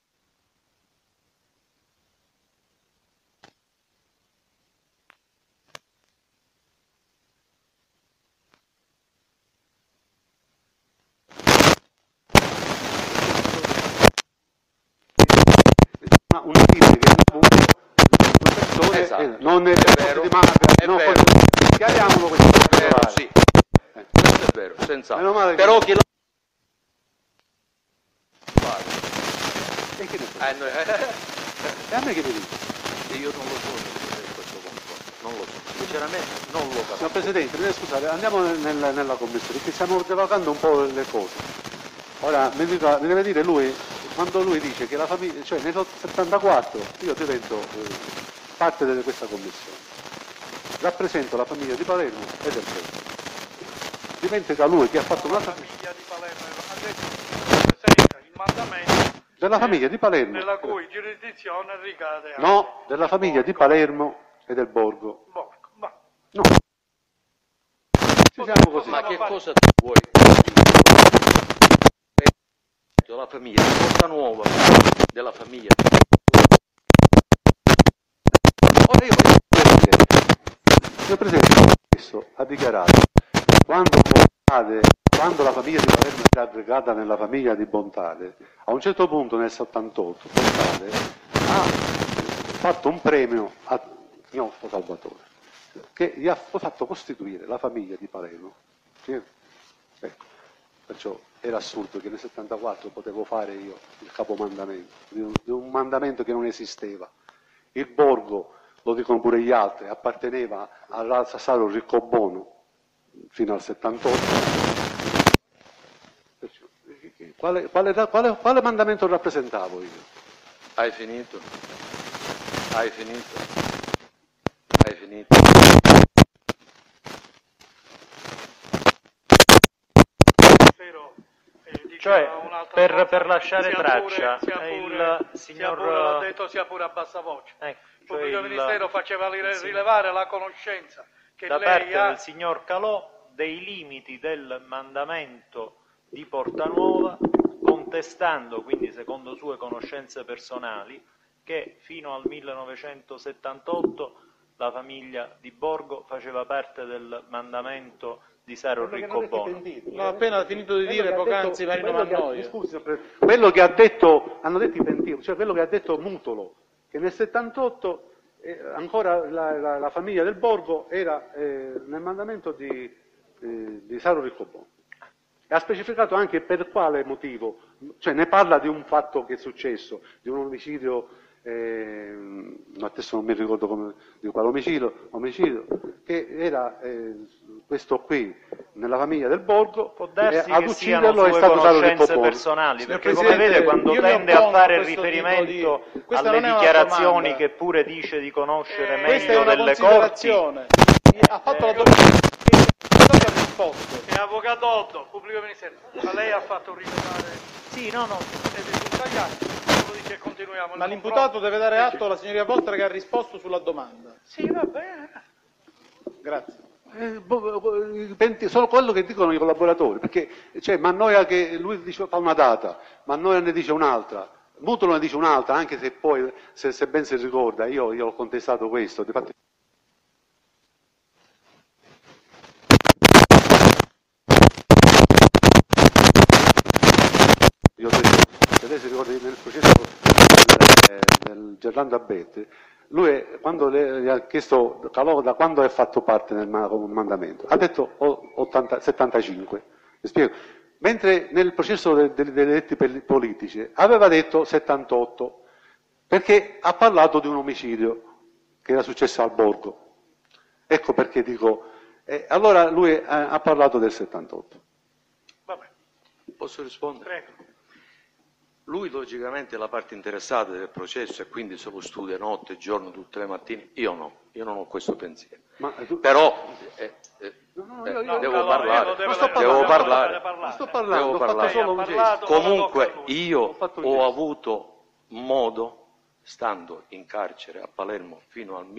ma un film che ha avuto due persone, Esatto. eh, non È è per vero, di mafia, è no, vero. poi- chiariamolo questo È vero, particolare. sì. Eh. Questo è vero, senz'altro. Meno male che- Però chi lo E che ne so? Eh, no, E a me che mi dici? io non lo so in questo confronto, non lo so, sinceramente non lo Signor capisco. Presidente, mi deve scusare, andiamo nel- nel- nella commissione, perché stiamo devagando un po' le cose. Ora, mi, dica- mi deve dire lui, quando lui dice che la famiglia, cioè nel settantaquattro io divento eh, parte di questa commissione, rappresento la famiglia di Palermo e del Palermo. Dimentica lui che ha fatto La un'altra famiglia di Palermo ha detto che presenta il mandamento della famiglia di Palermo, nella cui giurisdizione ricade anche no, della famiglia di Palermo e del Borgo. Borgo. Ma No. Ci siamo così. Ma che cosa tu vuoi? La famiglia di Portanuova, della famiglia. Ora io voglio dire, signor Presidente, stesso ha dichiarato quando, Bontade, quando la famiglia di Palermo era aggregata nella famiglia di Bontade, a un certo punto nel settantotto Bontade ha fatto un premio a Gnolfo Salvatore che gli ha fatto costituire la famiglia di Palermo. Sì? Ecco, perciò era assurdo che nel settantaquattro potevo fare io il capomandamento di un, di un mandamento che non esisteva. Il Borgo, lo dicono pure gli altri, apparteneva all'Alza Saro Riccobono fino al settantotto. Perciò, quale, quale, quale, quale mandamento rappresentavo io? Hai finito? Hai finito? Hai finito? Spero, eh, diceva Cioè, un'altra per- cosa, per lasciare sia traccia, pure, sia il pure, signor- sia pure, l'ha detto sia pure a bassa voce. Ecco, Il cioè pubblico il- ministero faceva rile- rilevare la conoscenza che da lei parte ha. del signor Calò dei limiti del mandamento di Portanuova, contestando, quindi secondo sue conoscenze personali, che fino al millenovecentosettantotto la famiglia di Borgo faceva parte del mandamento di Saro Riccobono. L'ho appena finito di dire poc'anzi Marino Mannoia. Scusi, signor Presidente, quello che ha detto, hanno detto i pentiti, cioè quello che ha detto Mutolo, che nel settantotto eh, ancora la, la, la famiglia del Borgo era eh, nel mandamento di, eh, di Saro Riccobono. E ha specificato anche per quale motivo, cioè ne parla di un fatto che è successo, di un omicidio, eh, adesso non mi ricordo come, di quale omicidio, omicidio che era eh, questo qui nella famiglia del Borgo, Può darsi e ad che siano ucciderlo è sue stato Saro conoscenze Riccobono. personali, Signor perché come Presidente, vede quando io mi tende a oppongo a fare questo tipo riferimento di- questa alle non è una dichiarazioni domanda. che pure dice di conoscere Eh, Questa è meglio una delle corti, considerazione. Ha fatto la domanda, ha risposto. avvocato Otto, pubblico ministero, ma lei ha fatto rilevare Sì, no, no. e risulta agli atti, lo dice e continuiamo. il Ma l'imputato confronto. deve dare atto alla signoria Volter che ha risposto sulla domanda. Sì, va bene. Grazie. Eh, bo- bo- i penti- Sono quello che dicono i collaboratori, perché cioè, Mannoia che lui dice, fa una data, Mannoia ne dice un'altra, Mutulo ne dice un'altra, anche se poi, se, se ben si ricorda, io, io ho contestato questo. Difatti, io ho detto, se lei si ricorda nel processo del, eh, del Gerlando Abete, lui è- quando le, gli ha chiesto Calò da quando è fatto parte del ma- comandamento, ha detto o- ottanta settantacinque, mi spiego. Mentre nel processo de- de- degli eletti pel- politici aveva detto settantotto, perché ha parlato di un omicidio che era successo al Borgo. Ecco perché dico, eh, allora lui eh, ha parlato del settantotto. Vabbè, Posso rispondere? prego. Lui logicamente è la parte interessata del processo e quindi se lo studia notte e giorno, tutte le mattine. Io no, io non ho questo pensiero. Ma tu- Però eh, eh, No, no, eh, io- io- devo Calò, parlare, io lo Ma sto devo- devo devo parlare. parlare. Non sto parlando, Devo ho fatto parlare. solo un Lei ha gesto. parlato. Comunque Ho io fatto un ho gesto. avuto modo, stando in carcere a Palermo fino al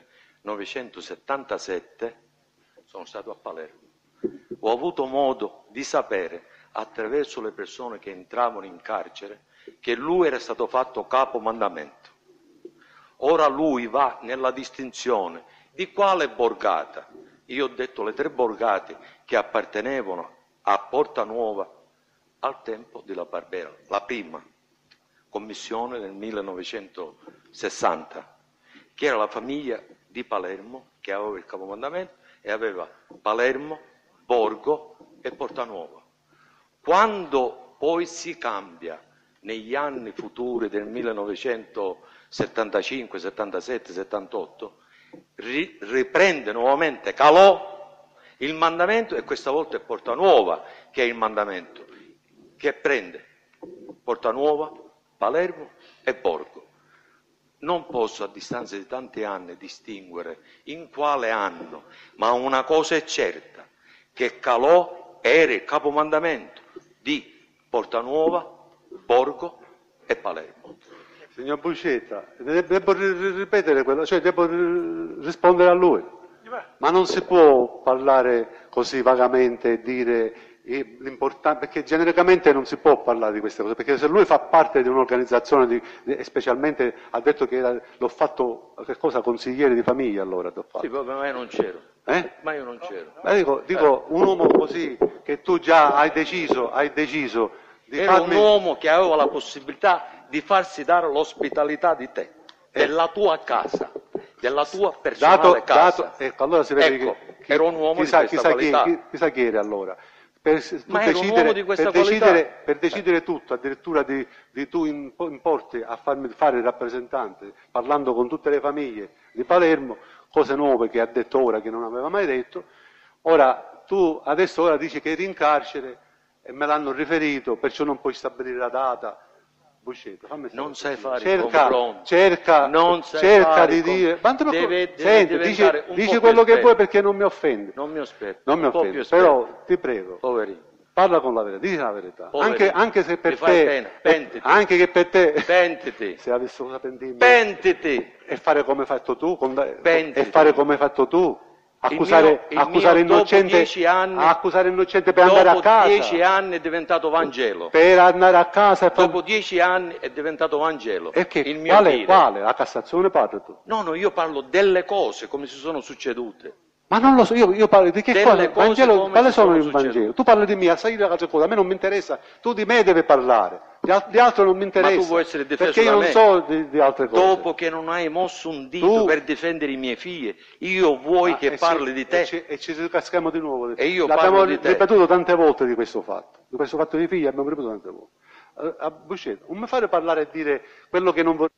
millenovecentosettantasette, sono stato a Palermo, ho avuto modo di sapere attraverso le persone che entravano in carcere che lui era stato fatto capomandamento. Ora lui va nella distinzione di quale borgata. Io ho detto le tre borgate che appartenevano a Porta Nuova al tempo della Barbera, la prima commissione del millenovecentosessanta, che era la famiglia di Palermo che aveva il capomandamento e aveva Palermo, Borgo e Porta Nuova. Quando poi si cambia negli anni futuri del millenovecentosettantacinque, settantasette, settantotto, ri- riprende nuovamente Calò il mandamento e questa volta è Porta Nuova che è il mandamento, che prende Porta Nuova, Palermo e Borgo. Non posso a distanza di tanti anni distinguere in quale anno, ma una cosa è certa, che Calò era il capomandamento di Porta Nuova, Borgo e Palermo. Signor Buscetta, devo ri- ripetere quello, cioè devo ri- rispondere a lui. Ma non si può parlare così vagamente e dire eh, l'importante, perché genericamente non si può parlare di queste cose, perché se lui fa parte di un'organizzazione, di, di- e specialmente ha detto che era- l'ho fatto, che cosa, consigliere di famiglia allora, t'ho fatto. Sì, ma io non c'ero. Eh? Ma io non c'ero. Ma dico, dico, un uomo così, che tu già hai deciso, hai deciso di Era un farmi... uomo che aveva la possibilità di farsi dare l'ospitalità di te, della tua casa, della tua personale Dato, casa. dato, ecco, allora si vede Ecco, che, era un uomo chissà, di questa chissà chi, qualità. chi- chissà chi era allora. Per, tu Ma era un decidere, uomo di questa per qualità. decidere, per decidere tutto, addirittura di, di tu in- importi a farmi fare il rappresentante, parlando con tutte le famiglie di Palermo, cose nuove che ha detto ora che non aveva mai detto. Ora tu adesso ora dici che eri in carcere e me l'hanno riferito, perciò non puoi stabilire la data. Buscetta, fammi Non stare sai fare il cerca, confronto. cerca, Non sai cerca fare di il confronto. dire, ma non te lo- Deve- deve senti, dici, diventare un dici po' quello più che vuoi esperto. perché non mi offende. Non mi aspetto. Non mi un po' più offende, esperto. però ti prego, Poverino. parla con la verità, dici la verità. Poverino. Anche, anche se per Mi fai te, pena, pentiti. anche che per te, Pentiti. se avessi una pentina Pentiti. e fare come hai fatto tu, con- Pentiti. e fare come hai fatto tu, Il accusare, mio- il accusare mio dopo innocente, dieci anni- accusare innocente per andare a Dopo casa, dieci anni è diventato Vangelo. per andare a casa e far- Dopo dieci anni è diventato Vangelo. e che, il mio quale, dire. quale? La Cassazione parla tu? No, no, io parlo delle cose come si sono succedute. Ma non lo so, io, io parlo di che Delle cosa? cose Vangelo, come quali si sono sono il succedute. Vangelo? Tu parli di me, assai di altre cose, a me non mi interessa, tu di me devi parlare, di, al- di altro non mi interessa. Ma tu vuoi essere difeso perché io da non me? so di, di altre cose. Dopo che non hai mosso un dito Tu- per difendere i miei figli, io vuoi Ah, che e parli ci- di te? E ci, e ci ricaschiamo di nuovo. E io L'abbiamo parlo di te. ripetuto tante volte di questo fatto, di questo fatto di figli abbiamo ripetuto tante volte. Eh, A Buscetta, non mi fare parlare e dire quello che non vorrei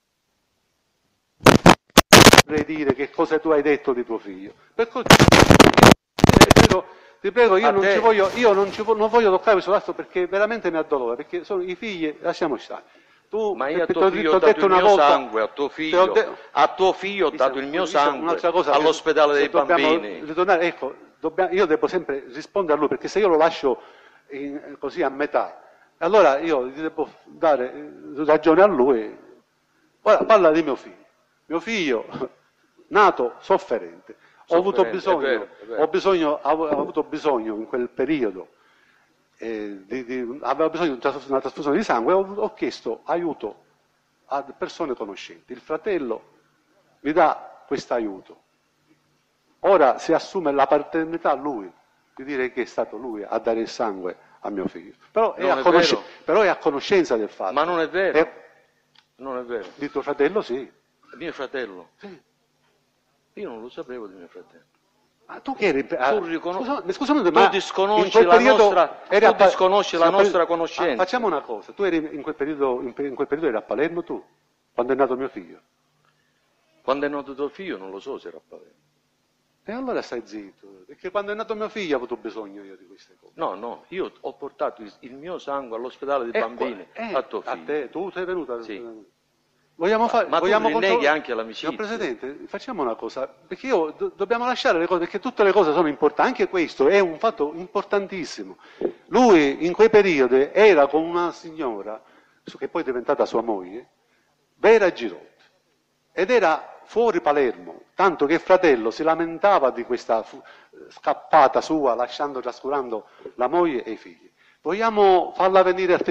dire, che cosa tu hai detto di tuo figlio. Per cui, ti prego, ti prego, io A non te. ci voglio, io non, ci vo- non voglio toccare questo tasto perché veramente mi addolora, perché sono i figli, lasciamo stare. Tu, Ma io a ti tuo ho figlio ti ho ho dato detto il una mio volta, sangue, a tuo te figlio, ho de- a tuo figlio ho Mi dato sa- il mio mi sa sangue un'altra cosa che- all'ospedale se dei dobbiamo bambini. ritornare, ecco, dobbiamo- io devo sempre rispondere a lui, perché se io lo lascio in- così a metà, allora io gli devo dare eh, ragione a lui. Ora parla di mio figlio. Mio figlio, nato sofferente, ho avuto Sofferente, è bisogno, vero, è vero. ho bisogno, ho ho avuto bisogno in quel periodo, eh, di, di, avevo bisogno di una trasfus- una trasfusione di sangue, ho, ho chiesto aiuto a persone conoscenti. Il fratello mi dà questo aiuto. Ora si assume la paternità a lui, di dire che è stato lui a dare il sangue a mio figlio. Però è, Non a, è conosce- vero. però è a conoscenza del fatto. Ma non è vero, È- non è vero. di tuo fratello sì. Mio fratello, Sì. io non lo sapevo di mio fratello. Ma tu che eri... ah, Tu riconos- scusa- scusa un tu attimo, ma disconosci in quel la periodo nostra- eri tu a Pa- disconosci la signor Pre- nostra conoscenza. Ah, facciamo una cosa, tu eri in quel periodo, in, in quel periodo eri a Palermo tu, quando è nato mio figlio. Quando è nato tuo figlio non lo so se era a Palermo. E allora stai zitto, perché quando è nato mio figlio ho avuto bisogno io di queste cose. No, no, io ho portato il, il mio sangue all'ospedale dei Eh, bambini eh, a tuo figlio. te, tu sei venuta? Sì. Vogliamo fare, ma tu vogliamo rinneghi control- anche l'amicizia. Signor Presidente, facciamo una cosa, perché io do- dobbiamo lasciare le cose, perché tutte le cose sono importanti, anche questo è un fatto importantissimo. Lui in quei periodi era con una signora, che poi è diventata sua moglie, Vera Girotti, ed era fuori Palermo, tanto che il fratello si lamentava di questa fu- scappata sua, lasciando, trascurando la moglie e i figli. Vogliamo farla venire a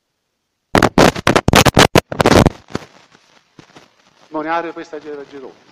testimoniare questa Vera Girotti?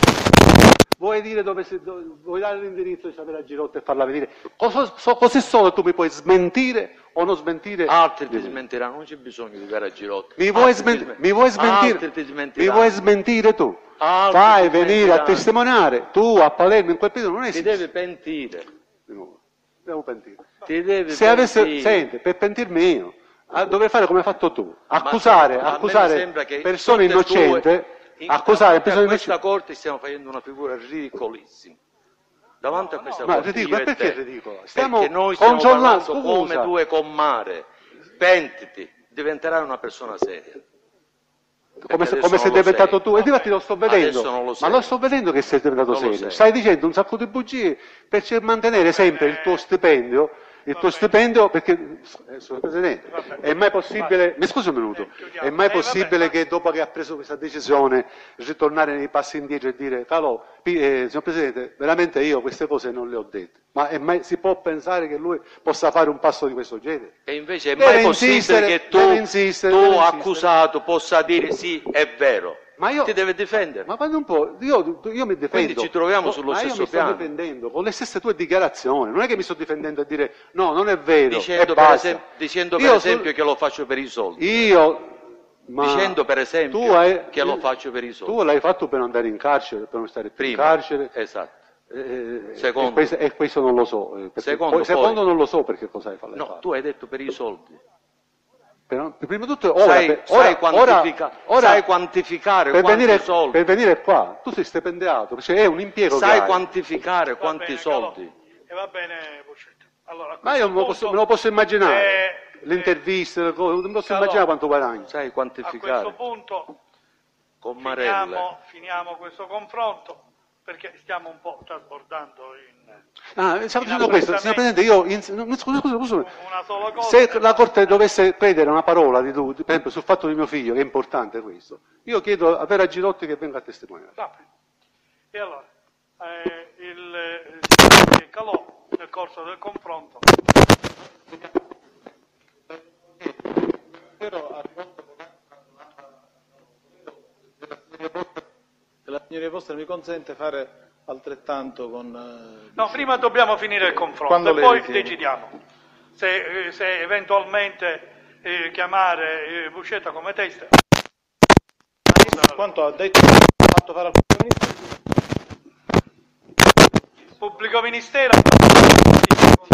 Vuoi dire dove si, dove, vuoi dare l'indirizzo di Vera Girotti e farla venire? Cosa, so, così solo tu mi puoi smentire o non smentire? Altri ti smentiranno, non c'è bisogno di Vera Girotti. Mi vuoi, Altri smen- ti smen- mi vuoi smentire? Altri ti Mi smentiranno. vuoi smentire tu? Altri Fai ti venire a smentiranno. testimoniare, tu a Palermo in quel periodo non Ti esiste. devi pentire. Di nuovo. Devo pentire. Ti devi Se avesse, pentire. senti, per pentirmi io, ah, dovrei fare come hai fatto tu, accusare, Ma- ma a me accusare sembra che persone tutte e innocenti, due, in- accusare davanti persone a questa innocenti. corte stiamo facendo una figura ridicolissima. Davanti a questa Ma corte, ridicolo, io e perché te. ridicolo? Stiamo Perché noi stiamo controllando, parlando scusa. come due commare. Pentiti, diventerai una persona seria. Come se, adesso come non sei lo diventato sei. tu, e infatti lo sto vedendo, Adesso non lo ma sei. lo sto vedendo che sei diventato Non lo serio, sei. stai dicendo un sacco di bugie per cer- mantenere sempre il tuo stipendio, il tuo stipendio, perché, eh, signor Presidente, è mai possibile, mi scusi un minuto, Eh, chiudiamo. è mai Eh, vabbè, possibile ma- che dopo che ha preso questa decisione ritornare nei passi indietro e dire, Calò, pi- eh, signor Presidente, veramente io queste cose non le ho dette, ma è mai, si può pensare che lui possa fare un passo di questo genere? E invece è Deve mai possibile insistere, che tu, deve insistere, tu deve insistere. accusato possa dire sì, è vero. Ma io- Ti deve difendere. Ma guarda un po', io, io mi difendo. Quindi ci troviamo Oh, sullo ma stesso io mi piano. sto difendendo con le stesse tue dichiarazioni, non è che mi sto difendendo a dire no, non è vero. Dicendo, e per, basta. esem- dicendo per Io esempio sul- che lo faccio per i soldi. Io, ma Dicendo per esempio tu hai- che lo faccio per i soldi. Tu l'hai fatto per non andare in carcere, per non stare più in Prima, carcere. esatto. Eh, Secondo. E questo, e questo non lo so. eh, perché Secondo, poi, secondo poi- non lo so perché cosa hai fatto. No, tu hai detto per i soldi. Però, prima di tutto, ora, sai, per- sai ora- quantifica- ora- sai quantificare per quanti venire, soldi. per venire qua, tu sei stipendiato, cioè è un impiego che Sai hai. quantificare Va quanti bene, soldi. Calò. E va bene, Buscetta. Allora, a Ma io questo me lo posso, punto, me lo posso immaginare, eh, l'intervista, le cose, non posso Calò. immaginare quanto guadagni. Sai A quantificare questo punto con Marella. finiamo, finiamo questo confronto perché stiamo un po' trasbordando in Ah, stavo in dicendo questo, signor Presidente, io, in- no, scusa, scusa, scusa, una sola cosa. se la Corte dovesse credere una parola di lui, per esempio sul fatto di mio figlio, che è importante questo, io chiedo a Vera Girotti che venga a testimoniare. Va bene. E allora, eh, il, il signor Calò, nel corso del confronto, Se la signoria vostra mi consente fare altrettanto con... eh, no, prima dobbiamo finire il confronto Quando e lei poi ritiene. decidiamo se, eh, se eventualmente eh, chiamare eh, Buscetta come testa. Quanto ha detto, ha fatto fare al pubblico ministero? Pubblico ministero.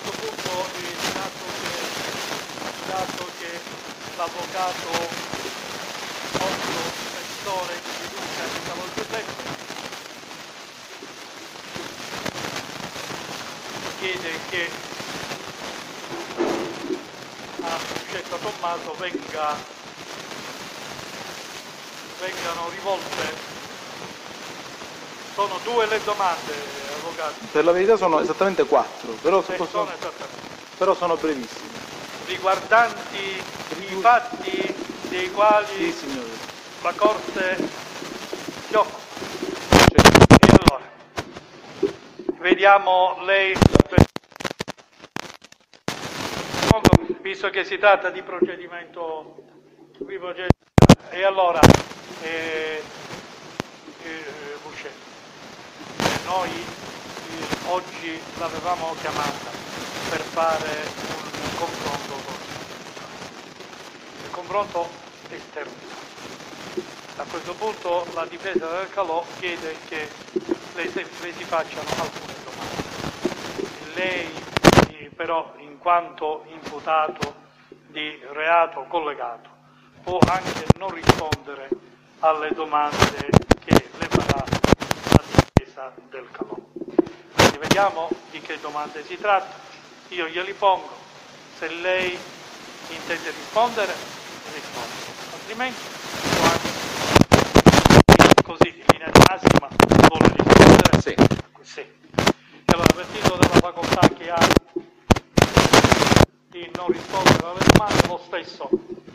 questo punto, eh, dato che, dato che l'avvocato nostro difensore di fiducia di Calò Giuseppe chiede che a Buscetta Tommaso venga, vengano rivolte. Sono due le domande, avvocato. Per la verità sono esattamente quattro, però, Sì, sono, sono esattamente. però sono brevissime. Riguardanti i fatti dei quali Sì, signore. la Corte si occupa. Certo. E allora, vediamo lei, visto che si tratta di procedimento, di procedimento e allora, eh, eh, Buscetta, noi eh, oggi l'avevamo chiamata per fare un confronto con il confronto è terminato. A questo punto la difesa del Calò chiede che le, le si facciano alcune domande. Lei eh, però, in quanto imputato di reato collegato, può anche non rispondere alle domande che le farà la difesa del Calò. Quindi vediamo di che domande si tratta, io glieli pongo, se lei intende rispondere, risponde, altrimenti può anche, così in linea di massima, vuole rispondere? Sì. Sì. E allora, avvertito della facoltà che ha di non rispondere alle domande, lo stesso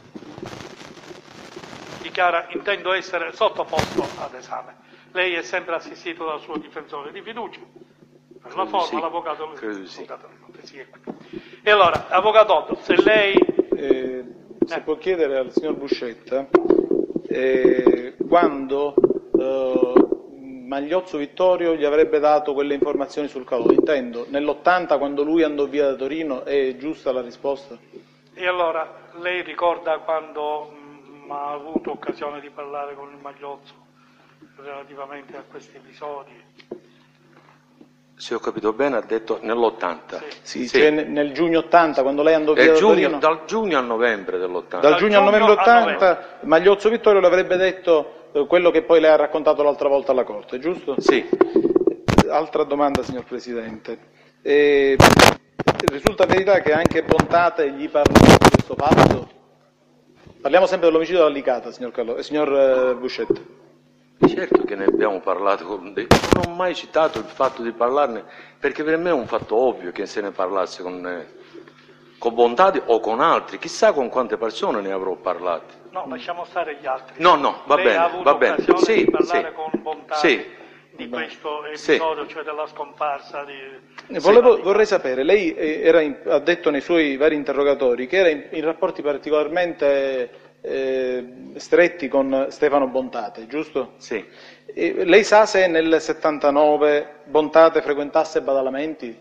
dichiara intendo essere sottoposto ad esame. Lei è sempre assistito dal suo difensore di fiducia, per la forma, sì. l'avvocato Credo sì. sì. E allora, avvocato Otto, se lei... Eh, si Eh. può chiedere al signor Buscetta eh, quando eh, Magliozzo Vittorio gli avrebbe dato quelle informazioni sul Calò, intendo, nell'ottanta quando lui andò via da Torino, è giusta la risposta? E allora, lei ricorda quando mh, ha avuto occasione di parlare con il Magliozzo relativamente a questi episodi? Se ho capito bene ha detto nell'ottanta. Sì. Sì, cioè nel, nel giugno ottanta, quando lei andò via Nel da giugno, Torino? dal giugno al novembre dell'ottanta. Dal Dal giugno al giugno novembre a dell'ottanta Magliozzo Vittorio le avrebbe detto eh, quello che poi lei ha raccontato l'altra volta alla Corte, giusto? Sì. Altra domanda, signor Presidente. Eh, risulta verità che anche Bontate gli parlò di questo fatto? Parliamo sempre dell'omicidio della Licata, signor, Calò, eh, signor eh, Buscetta. Certo che ne abbiamo parlato, con dei... non ho mai citato il fatto di parlarne, perché per me è un fatto ovvio che se ne parlasse con, eh, con Bontate o con altri, chissà con quante persone ne avrò parlato. No, lasciamo stare gli altri. No, no, va lei bene, ha avuto va bene. occasione Sì, di parlare sì, con Bontate sì. di questo Sì. episodio, cioè della scomparsa di... Eh, Volevo, vorrei sapere, lei eh, era in, ha detto nei suoi vari interrogatori che era in, in rapporti particolarmente eh, stretti con Stefano Bontate, giusto? Sì. E lei sa se nel settantanove Bontate frequentasse Badalamenti?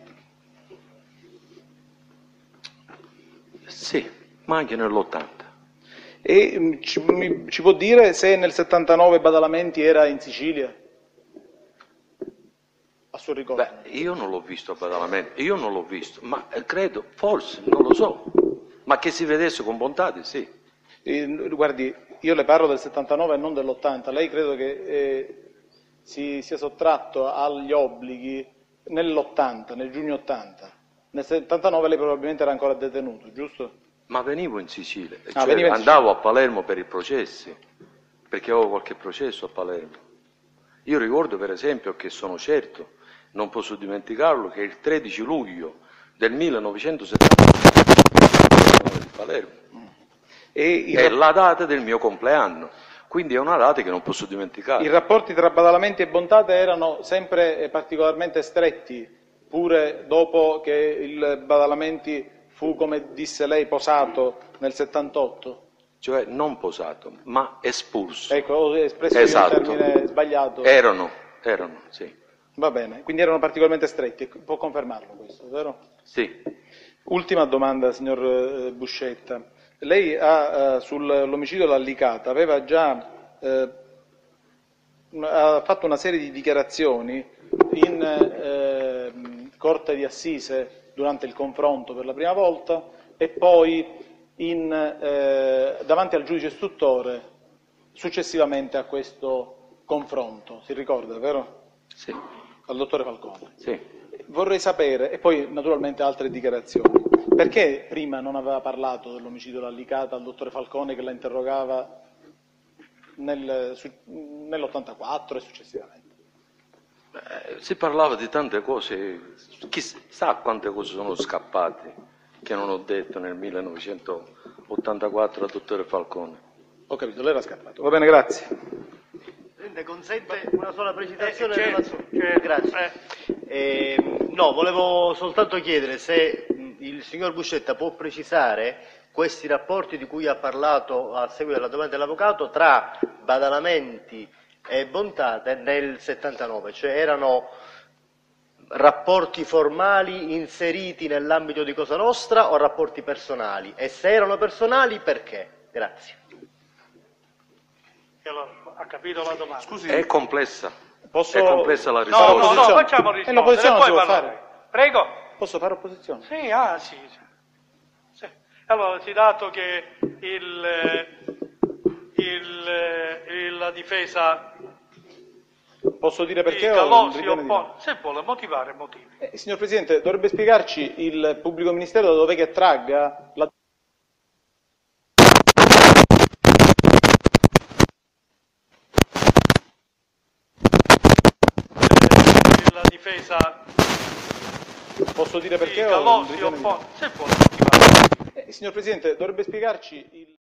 Sì, ma anche nell'ottanta. E mh, ci, mi, ci può dire se nel settantanove Badalamenti era in Sicilia? A suo ricordo? Beh, io non l'ho visto a Badalamenti, io non l'ho visto, ma eh, credo, forse, non lo so, ma che si vedesse con Bontate, sì. Eh, guardi, io le parlo del settantanove e non dell'ottanta, lei credo che eh, si sia sottratto agli obblighi nell'ottanta, nel giugno ottanta, nel settantanove lei probabilmente era ancora detenuto, giusto? Ma venivo in Sicilia, Ah, cioè veniva in andavo a Palermo per i processi, perché avevo qualche processo a Palermo. Io ricordo per esempio che sono certo, non posso dimenticarlo, che il tredici luglio del millenovecentosettanta di Palermo E i, è ra- la data del mio compleanno, quindi è una data che non posso dimenticare. i rapporti tra Badalamenti e Bontate erano sempre eh, particolarmente stretti, pure dopo che il Badalamenti fu, come disse lei, posato nel settantotto? Cioè non posato, ma espulso. Ecco, ho espresso Esatto. io un termine sbagliato. Erano, erano, sì. Va bene, quindi erano particolarmente stretti, può confermarlo questo, vero? Sì. Ultima domanda, signor eh, Buscetta. Lei ha, eh, sull'omicidio della Licata aveva già eh, ha fatto una serie di dichiarazioni in eh, Corte di Assise durante il confronto per la prima volta e poi in, eh, davanti al giudice istruttore successivamente a questo confronto. Si ricorda, vero? Sì. Al dottore Falcone. Sì. Vorrei sapere, e poi naturalmente altre dichiarazioni, perché prima non aveva parlato dell'omicidio della Licata al dottore Falcone che la interrogava nel, su, nell'ottantaquattro e successivamente? Eh, si parlava di tante cose, chissà quante cose sono scappate che non ho detto nel millenovecentottantaquattro al dottore Falcone. Ho capito, lei era scappato. Va bene, grazie. Presidente, consente una sola precisazione? Eh, certo, relazione- certo. Grazie. Eh, no, volevo soltanto chiedere se mh, il signor Buscetta può precisare questi rapporti di cui ha parlato a seguito della domanda dell'avvocato tra Badalamenti e Bontate nel settantanove, cioè erano rapporti formali inseriti nell'ambito di Cosa Nostra o rapporti personali? E se erano personali, perché? Grazie. E allora, ha capito la domanda? Scusi, È complessa, posso... è complessa la No, risposta. no, no, Opposizione. facciamo E rispondere, l'opposizione e poi si può parlare. fare? Prego. Posso fare opposizione? Sì, ah, sì, sì. Sì. Allora, si dato che il, il, il, la difesa Posso dire di perché? o Calò non si ritiene di no? oppone, se vuole motivare, motivi. Eh, signor Presidente, dovrebbe spiegarci il pubblico ministero da dove che tragga la... La difesa Posso dire di perché? o Calò non si ritiene di no? oppone, se vuole motivare. Eh, signor Presidente, dovrebbe spiegarci